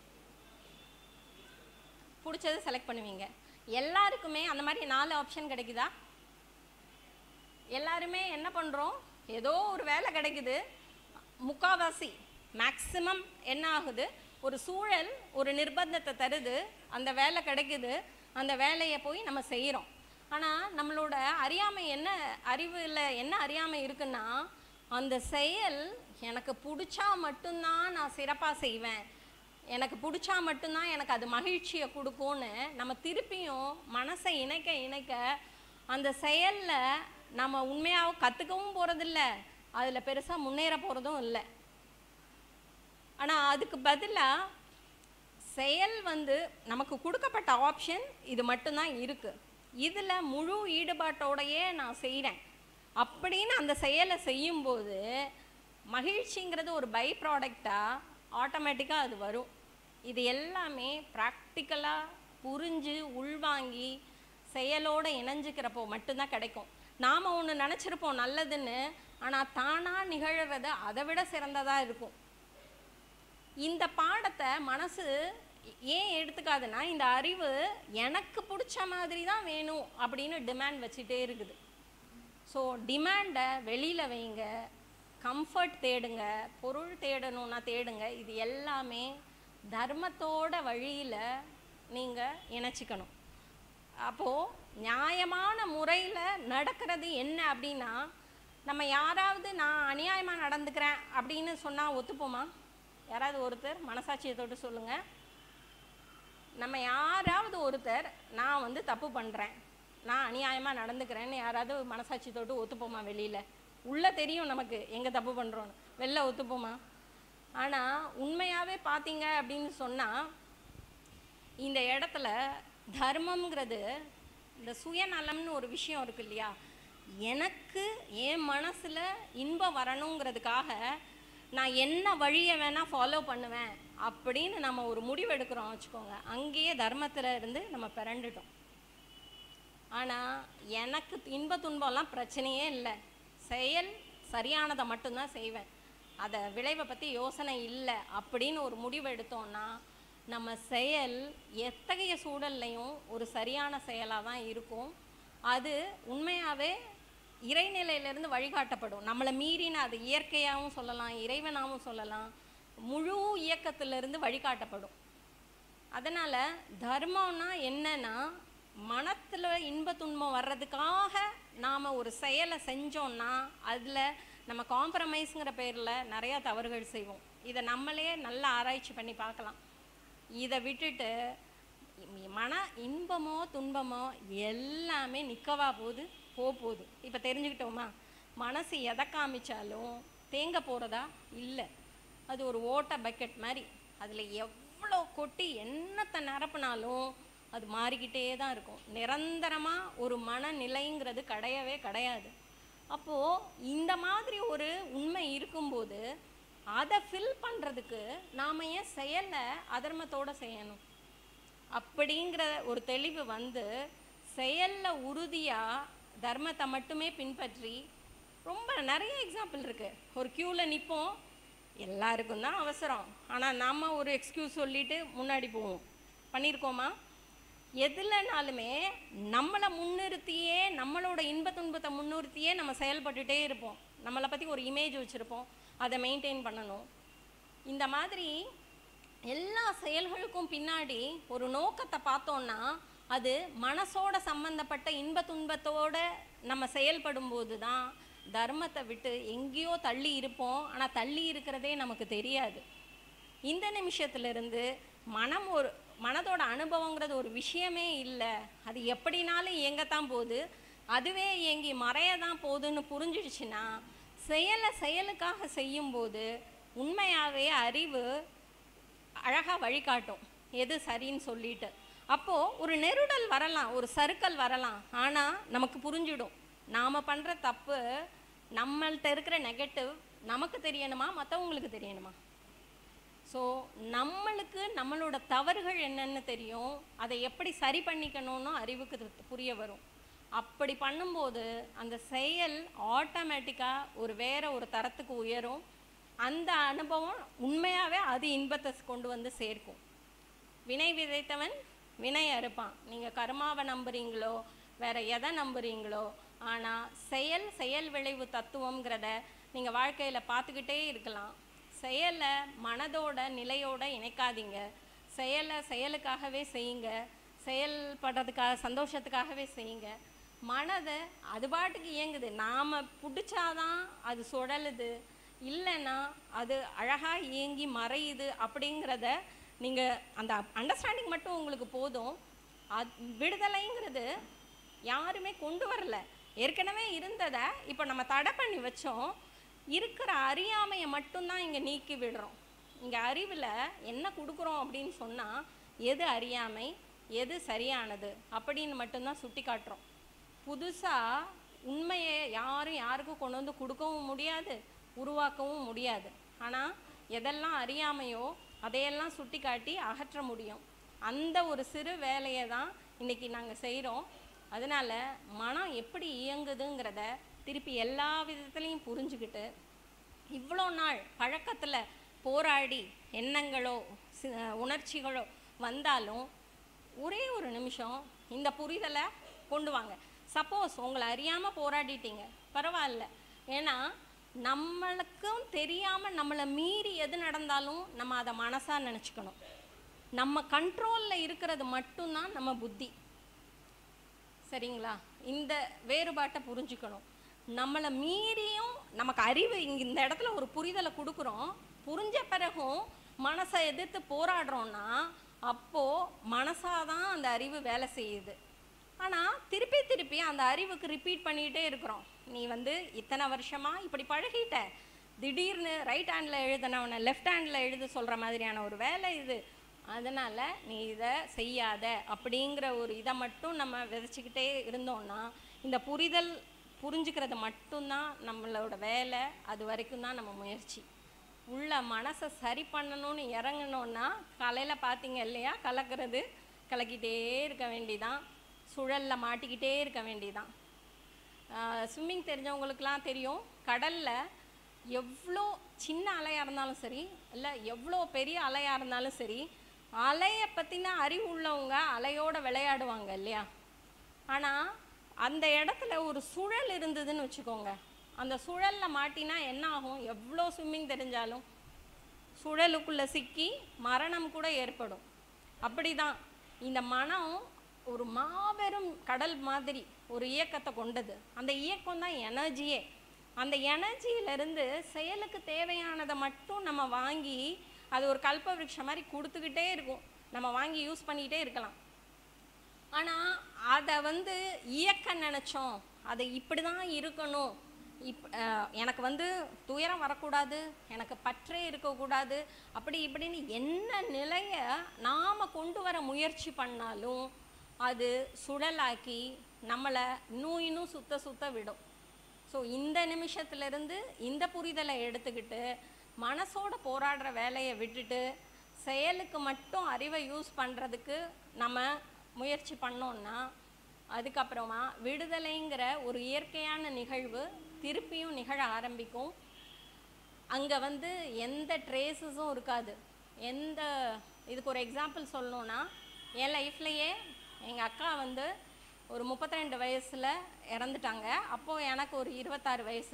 Speaker 1: பிடிச்சதை செலக்ட் பண்ணுவீங்க. எல்லாருக்குமே அந்த மாதிரி நாலு ஆப்ஷன் கிடைக்குதா? எல்லாருமே என்ன பண்ணுறோம், ஏதோ ஒரு வேலை கிடைக்குது, முக்காவாசி மேக்ஸிமம் என்ன ஆகுது, ஒரு சூழல் ஒரு நிர்பந்தத்தை தருது, அந்த வேலை கிடைக்குது, அந்த வேலையை போய் நம்ம செய்கிறோம். ஆனால் நம்மளோட அறியாமை என்ன, அறிவில் என்ன அறியாமை இருக்குன்னா, அந்த செயல் எனக்கு பிடிச்சா மட்டும்தான் நான் சிறப்பாக செய்வேன், எனக்கு பிடிச்சா மட்டும்தான் எனக்கு அது மகிழ்ச்சியை கொடுக்கும்னு நம்ம திருப்பியும் மனசை இணைக்க இணைக்க அந்த செயலில் நம்ம உண்மையாக கற்றுக்கவும் போகிறதில்ல, அதில் பெருசாக முன்னேற போகிறதும் இல்லை. ஆனால் அதுக்கு பதிலாக செயல் வந்து நமக்கு கொடுக்கப்பட்ட ஆப்ஷன் இது மட்டும்தான் இருக்குது, இதில் முழு ஈடுபாட்டோடையே நான் செய்கிறேன் அப்படின்னு அந்த செயலை செய்யும்போது மகிழ்ச்சிங்கிறது ஒரு பை ப்ராடக்டாக ஆட்டோமேட்டிக்காக அது வரும். இது எல்லாமே ப்ராக்டிக்கலாக புரிஞ்சு உள்வாங்கி செயலோடு இணைஞ்சிக்கிறப்போ மட்டும்தான் கிடைக்கும். நாம் ஒன்று நினச்சிருப்போம் நல்லதுன்னு, ஆனால் தானாக நிகழ்கிறது அதை விட சிறந்ததாக இருக்கும். இந்த பாடத்தை மனசு ஏன் எடுத்துக்காதுன்னா, இந்த அறிவு எனக்கு பிடிச்ச மாதிரி தான் வேணும் அப்படின்னு டிமாண்ட் வச்சுட்டே இருக்குது. ஸோ டிமாண்டை வெளியில் வைங்க, கம்ஃபர்ட் தேடுங்க, பொருள் தேடணும்னா தேடுங்க. இது எல்லாமே தர்மத்தோட வழியில் நீங்கள் இணைச்சிக்கணும். அப்போது நியாயமான முறையில் நடக்கிறது என்ன அப்படின்னா, நம்ம யாராவது நான் அநியாயமாக நடந்துக்கிறேன் அப்படின்னு சொன்னால் ஒத்துப்போமா? யாராவது ஒருத்தர் மனசாட்சியை தொட்டு சொல்லுங்கள். நம்ம யாராவது ஒருத்தர் நான் வந்து தப்பு பண்ணுறேன், நான் அநியாயமாக நடந்துக்கிறேன்னு யாராவது மனசாட்சி தொட்டு ஒத்துப்போமா? வெளியில் உள்ளே தெரியும் நமக்கு எங்கே தப்பு பண்ணுறோன்னு, வெளில ஒத்துப்போமா? ஆனால் உண்மையாகவே பார்த்தீங்க அப்படின்னு சொன்னால் இந்த இடத்துல தர்மம்ங்கிறது இந்த சுயநலம்னு ஒரு விஷயம் இருக்குது இல்லையா, எனக்கு என் மனசில் இன்பம் வரணுங்கிறதுக்காக நான் என்ன வழியை வேணால் ஃபாலோ பண்ணுவேன் அப்படின்னு நம்ம ஒரு முடிவு எடுக்கிறோம் வச்சுக்கோங்க, அங்கேயே தர்மத்தில் இருந்து நம்ம பிறண்டுட்டோம். ஆனால் எனக்கு இன்ப துன்பம்லாம் பிரச்சனையே இல்லை, செயல் சரியானதை மட்டும்தான் செய்வேன், அதை விளைவை பற்றி யோசனை இல்லை அப்படின்னு ஒரு முடிவு எடுத்தோன்னா நம்ம செயல் எத்தகைய சூழல்லையும் ஒரு சரியான செயலாக தான் இருக்கும். அது உண்மையாகவே இறைநிலையிலேருந்து வழிகாட்டப்படும். நம்மளை மீறின அது இயற்கையாகவும் சொல்லலாம், இறைவனாகவும் சொல்லலாம், முழு இயக்கத்திலிருந்து வழிகாட்டப்படும். அதனால் தர்மம்னா என்னன்னா, மனத்தில் இன்ப துன்பம் வர்றதுக்காக நாம் ஒரு செயலை செஞ்சோன்னா அதில் நம்ம காம்ப்ரமைஸுங்கிற பேரில் நிறையா தவறுகள் செய்வோம். இதை நம்மளே நல்லா ஆராய்ச்சி பண்ணி பார்க்கலாம். இதை விட்டுட்டு மன இன்பமோ துன்பமோ எல்லாமே நிற்கவா போகுது, போ போகுது. இப்போ தெரிஞ்சுக்கிட்டோமா, மனசு எதை காமிச்சாலும் தேங்க போகிறதா இல்லை. அது ஒரு ஓட்ட பக்கெட் மாதிரி. அதில் எவ்வளோ கொட்டி என்னத்தை நிரப்பினாலும் அது மாறிக்கிட்டே தான் இருக்கும். நிரந்தரமாக ஒரு மனநிலைங்கிறது கிடையவே கிடையாது. அப்போது இந்த மாதிரி ஒரு உண்மை இருக்கும்போது அதை ஃபில் பண்ணுறதுக்கு நாம் ஏன் செயலை அதர்மத்தோடு செய்யணும் அப்படிங்கிற ஒரு தெளிவு வந்து செயலில் உறுதியாக தர்மத்தை மட்டுமே பின்பற்றி, ரொம்ப நிறைய எக்ஸாம்பிள் இருக்குது. ஒரு க்யூவில் நிற்போம், எல்லாருக்கும் தான் அவசரம், ஆனால் நாம் ஒரு எக்ஸ்கியூஸ் சொல்லிவிட்டு முன்னாடி போவோம். பண்ணியிருக்கோமா? எதுலனாலுமே நம்மளை முன்னிறுத்தியே, நம்மளோட இன்ப துன்பத்தை முன்னிறுத்தியே நம்ம செயல்பட்டுகிட்டே இருப்போம். நம்மளை பற்றி ஒரு இமேஜ் வச்சுருப்போம், அதை மெயின்டைன் பண்ணணும். இந்த மாதிரி எல்லா செயல்களுக்கும் பின்னாடி ஒரு நோக்கத்தை பார்த்தோன்னா அது மனசோட சம்பந்தப்பட்ட இன்ப துன்பத்தோடு நம்ம செயல்படும்போது தான் தர்மத்தை விட்டு எங்கேயோ தள்ளி இருப்போம். ஆனால் தள்ளி இருக்கிறதே நமக்கு தெரியாது. இந்த நிமிஷத்துலேருந்து மனம் ஒரு மனதோட அனுபவங்கிறது ஒரு விஷயமே இல்லை, அது எப்படினாலும் இயங்கத்தான் போகுது, அதுவே இயங்கி மறைய தான் போகுதுன்னு புரிஞ்சிடுச்சுன்னா செயலை செயலுக்காக செய்யும்போது உண்மையாகவே அறிவு அழகாக வழிகாட்டும் எது சரின்னு சொல்லிட்டு. அப்போது ஒரு நெருடல் வரலாம், ஒரு சறுக்கல் வரலாம், ஆனால் நமக்கு புரிஞ்சிடும் நாம் பண்ணுற தப்பு, நம்மள்கிட்ட இருக்கிற நெகட்டிவ் நமக்கு தெரியணுமா மற்றவங்களுக்கு தெரியணுமா. ஸோ நம்மளுக்கு நம்மளோட தவறுகள் என்னென்னு தெரியும், அதை எப்படி சரி பண்ணிக்கணும்னு அறிவுக்கு புரிய வரும். அப்படி பண்ணும்போது அந்த செயல் ஆட்டோமேட்டிக்காக ஒரு வேறு ஒரு தரத்துக்கு உயரும். அந்த அனுபவம் உண்மையாகவே அது இன்பத்தை கொண்டு வந்து சேர்க்கும். வினை விதைத்தவன் வினை அறுப்பான். நீங்கள் கர்மாவை நம்புறீங்களோ வேறு எதை நம்புறீங்களோ, ஆனால் செயல் செயல் விளைவு தத்துவங்கிறத நீங்கள் வாழ்க்கையில் பார்த்துக்கிட்டே இருக்கலாம். செயலை மனதோட நிலையோடு இணைக்காதீங்க. செயலை செயலுக்காகவே செய்யுங்க, செயல்படுறதுக்காக சந்தோஷத்துக்காகவே செய்யுங்க. மனதை அது பாட்டுக்கு இயங்குது, நாம் பிடிச்சாதான் அது சுழலுது, இல்லைன்னா அது அழகாக இயங்கி மறையுது. அப்படிங்கிறத நீங்கள் அந்த அண்டர்ஸ்டாண்டிங் மட்டும் உங்களுக்கு போதும். அது விடுதலைங்கிறது யாருமே கொண்டு வரல, ஏற்கனவே இருந்ததை இப்போ நம்ம தடை பண்ணி வச்சோம். இருக்கிற அறியாமையை மட்டும்தான் இங்கே நீக்கி விடுறோம். இங்கே அறிவில் என்ன கொடுக்குறோம் அப்படின்னு சொன்னால் எது அறியாமை எது சரியானது அப்படின்னு மட்டும்தான் சுட்டி காட்டுறோம். புதுசாக உண்மையை யாரும் யாருக்கும் கொண்டு வந்து கொடுக்கவும் முடியாது, உருவாக்கவும் முடியாது. ஆனால் எதெல்லாம் அறியாமையோ அதையெல்லாம் சுட்டி காட்டி அகற்ற முடியும். அந்த ஒரு சிறு வேலையை தான் இன்றைக்கி நாங்கள் செய்கிறோம். அதனால் மனம் எப்படி இயங்குதுங்கிறத திருப்பி எல்லா விதத்துலேயும் புரிஞ்சுக்கிட்டு, இவ்வளோ நாள் பழக்கத்தில் போராடி எண்ணங்களோ உணர்ச்சிகளோ வந்தாலும் ஒரே ஒரு நிமிஷம் இந்த புரிதலை கொண்டு வாங்க. சப்போஸ் உங்களை அறியாமல் போராடிட்டீங்க பரவாயில்ல, ஏன்னா நம்மளுக்கும் தெரியாமல் நம்மளை மீறி எது நடந்தாலும் நம்ம அதை மனசாக நினச்சிக்கணும். நம்ம கண்ட்ரோலில் இருக்கிறது மட்டும்தான் நம்ம புத்தி. சரிங்களா? இந்த வேறுபாட்டை புரிஞ்சுக்கணும். நம்மளை மீறியும் நமக்கு அறிவு இங்கே இந்த இடத்துல ஒரு புரிதலை கொடுக்குறோம், புரிஞ்ச பிறகும் மனசை எதிர்த்து போராடுறோன்னா அப்போது மனசாக தான் அந்த அறிவு வேலை செய்யுது. ஆனால் திருப்பி திருப்பி அந்த அறிவுக்கு ரிப்பீட் பண்ணிகிட்டே இருக்கிறோம். நீ வந்து இத்தனை வருஷமாக இப்படி பழகிட்ட, திடீர்னு ரைட் ஹேண்டில் எழுதினவனை லெஃப்ட் ஹேண்டில் எழுத சொல்கிற மாதிரியான ஒரு வேலை இது, அதனால் நீ இதை செய்யாத அப்படிங்கிற ஒரு இதை மட்டும் நம்ம விதைச்சிக்கிட்டே இருந்தோம்னா இந்த புரிதல் புரிஞ்சுக்கிறது மட்டும்தான் நம்மளோட வேலை. அது வரைக்கும் தான் நம்ம முயற்சி. உள்ள மனசை சரி பண்ணணும்னு இறங்கணுன்னா காலையில் பார்த்தீங்க இல்லையா, கலக்கிறது கலக்கிட்டே இருக்க வேண்டிதான், சுழலில் மாட்டிக்கிட்டே இருக்க வேண்டிதான். ஸ்விம்மிங் தெரிஞ்சவங்களுக்கெலாம் தெரியும், கடலில் எவ்வளோ சின்ன அலையாக இருந்தாலும் சரி இல்லை எவ்வளோ பெரிய அலையாக இருந்தாலும் சரி, அலையை பற்றின அறிவு உள்ளவங்க அலையோடு விளையாடுவாங்க இல்லையா. ஆனால் அந்த இடத்துல ஒரு சுழல் இருந்ததுன்னு வச்சுக்கோங்க, அந்த சுழலில் மாட்டினா என்ன ஆகும்? எவ்வளோ ஸ்விம்மிங் தெரிஞ்சாலும் சுழலுக்குள்ளே சிக்கி மரணம் கூட ஏற்படும். அப்படி தான் இந்த மனம் ஒரு மாபெரும் கடல் மாதிரி ஒரு இயக்கத்தை கொண்டது. அந்த இயக்கம் தான் எனர்ஜியே. அந்த எனர்ஜியிலேருந்து செயலுக்கு தேவையானதை மட்டும் நம்ம வாங்கி அது ஒரு கல்ப விருட்சம் மாதிரி கொடுத்துக்கிட்டே இருக்கும், நம்ம வாங்கி யூஸ் பண்ணிக்கிட்டே இருக்கலாம். ஆனால் அதை வந்து இயக்க நினச்சோம், அதை இப்படி தான் இருக்கணும், இப் எனக்கு வந்து துயரம் வரக்கூடாது, எனக்கு பற்றே இருக்கக்கூடாது, அப்படி இப்படின்னு என்ன நிலையை நாம் கொண்டு வர முயற்சி பண்ணாலும் அது சுழலாக்கி நம்மளை இன்னும் இன்னும் சுத்த சுத்த விடும். ஸோ இந்த நிமிஷத்துலேருந்து இந்த புரிதலை எடுத்துக்கிட்டு மனசோட போராடுற வேலையை விட்டுட்டு செயலுக்கு மட்டும் அறிவை யூஸ் பண்ணுறதுக்கு நம்ம முயற்சி பண்ணோன்னா அதுக்கப்புறமா விடுதலைங்கிற ஒரு இயற்கையான நிகழ்வு திருப்பியும் நிகழ ஆரம்பிக்கும். அங்கே வந்து எந்த ட்ரேஸஸும் இருக்காது. எந்த இதுக்கு ஒரு எக்ஸாம்பிள் சொல்லணுன்னா, என் லைஃப்லையே எங்கள் அக்கா வந்து ஒரு முப்பத்தி ரெண்டு வயசில் இறந்துட்டாங்க. அப்போது எனக்கு ஒரு இருபத்தாறு வயசு.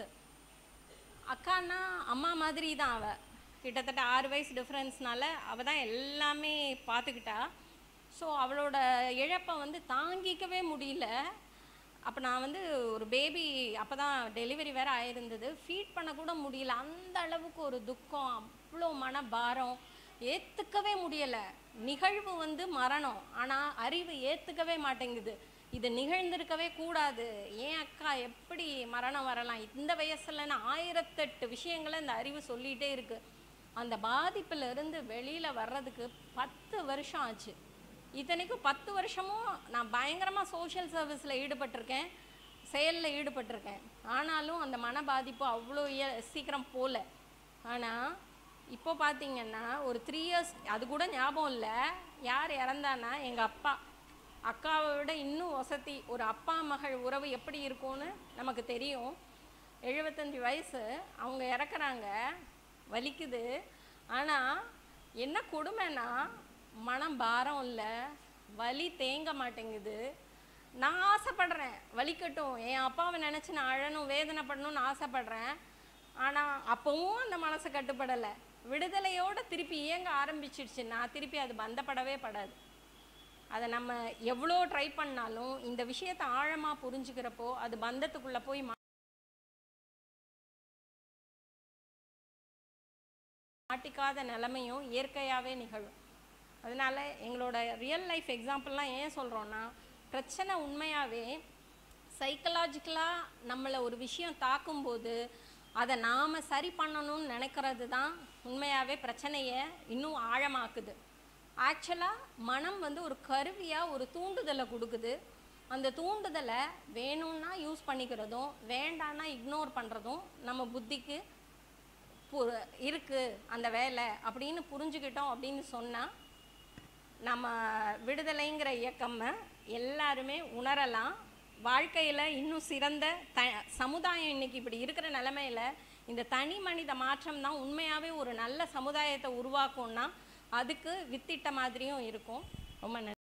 Speaker 1: அக்கான்னா அம்மா மாதிரி தான் அவள், கிட்டத்தட்ட ஆறு வயசு டிஃப்ரென்ஸ்னால அவள் தான் எல்லாமே பார்த்துக்கிட்டா. ஸோ அவளோட இழப்பை வந்து தாங்கிக்கவே முடியல. அப்போ நான் வந்து ஒரு பேபி அப்போ தான் டெலிவரி வேறு ஆயிருந்தது, ஃபீட் பண்ணக்கூட முடியல. அந்த அளவுக்கு ஒரு துக்கம், அவ்வளோ மனபாரம், ஏற்றுக்கவே முடியலை. நிகழ்வு வந்து மரணம், ஆனால் அறிவு ஏற்றுக்கவே மாட்டேங்குது. இது நிகழ்ந்திருக்கவே கூடாது, ஏன் அக்கா எப்படி மரணம் வரலாம் இந்த வயசுலன்னு ஆயிரத்தெட்டு விஷயங்களை இந்த அறிவு சொல்லிகிட்டே இருக்குது. அந்த பாதிப்பிலிருந்து வெளியில் வர்றதுக்கு பத்து வருஷம் ஆச்சு. இத்தனைக்கும் பத்து வருஷமும் நான் பயங்கரமாக சோஷியல் சர்வீஸில் ஈடுபட்டிருக்கேன், செயலில் ஈடுபட்டிருக்கேன். ஆனாலும் அந்த மன பாதிப்பு அவ்வளோ சீக்கிரம் போகல. ஆனால் இப்போ பார்த்தீங்கன்னா ஒரு த்ரீ இயர்ஸ் அது கூட ஞாபகம் இல்லை, யார் இறந்தானா எங்கள் அப்பா. அக்காவை விட இன்னும் வசதி, ஒரு அப்பா மகள் உறவு எப்படி இருக்கும்னு நமக்கு தெரியும். எழுபத்தஞ்சி வயசு அவங்க இறக்குறாங்க, வலிக்குது. ஆனால் என்ன கொடுமைன்னா மனம் பாரம் இல்லை, வலி தேங்க மாட்டேங்குது. நான் ஆசைப்படுறேன் வலிக்கட்டும், என் அப்பாவை நினச்சி நான் அழணும் வேதனைப்படணும்னு ஆசைப்படுறேன். ஆனால் அப்போவும் அந்த மனசை கட்டுப்படலை. விடுதலையோடு திருப்பி இயங்க ஆரம்பிச்சிடுச்சுன்னா திருப்பி அது பந்தப்படவே படாது. அதை நம்ம எவ்வளோ ட்ரை பண்ணாலும் இந்த விஷயத்தை ஆழமாக புரிஞ்சுக்கிறப்போ அது பந்தத்துக்குள்ளே போய் மாட்டிக்காத நிலைமையும் இயற்கையாகவே நிகழும். அதனால் எங்களோட ரியல் லைஃப் எக்ஸாம்பிள்லாம் ஏன் சொல்கிறோன்னா, பிரச்சனை உண்மையாகவே சைக்கலாஜிக்கலாக நம்மளை ஒரு விஷயம் தாக்கும்போது அதை நாம் சரி பண்ணணும்னு நினைக்கிறது தான் உண்மையாகவே பிரச்சனையை இன்னும் ஆழமாக்குது. ஆக்சுவலாக மனம் வந்து ஒரு கருவியாக ஒரு தூண்டுதலை கொடுக்குது. அந்த தூண்டுதலை வேணும்னா யூஸ் பண்ணிக்கிறதும் வேண்டான்னா இக்னோர் பண்ணுறதும் நம்ம புத்திக்கு பு இருக்குது அந்த வேலை அப்படின்னு புரிஞ்சுக்கிட்டோம் அப்படின்னு சொன்னால் நம்ம விடுதலைங்கிற இயக்கம் எல்லாருமே உணரலாம். வாழ்க்கையில் இன்னும் சிறந்த த சமுதாயம் இன்றைக்கி இப்படி இருக்கிற நிலமையில் இந்த தனி மனித மாற்றம் தான் உண்மையாகவே ஒரு நல்ல சமுதாயத்தை உருவாக்கும்னா அதுக்கு வித்திட்ட மாதிரியும் இருக்கும். ரொம்ப நன்றி.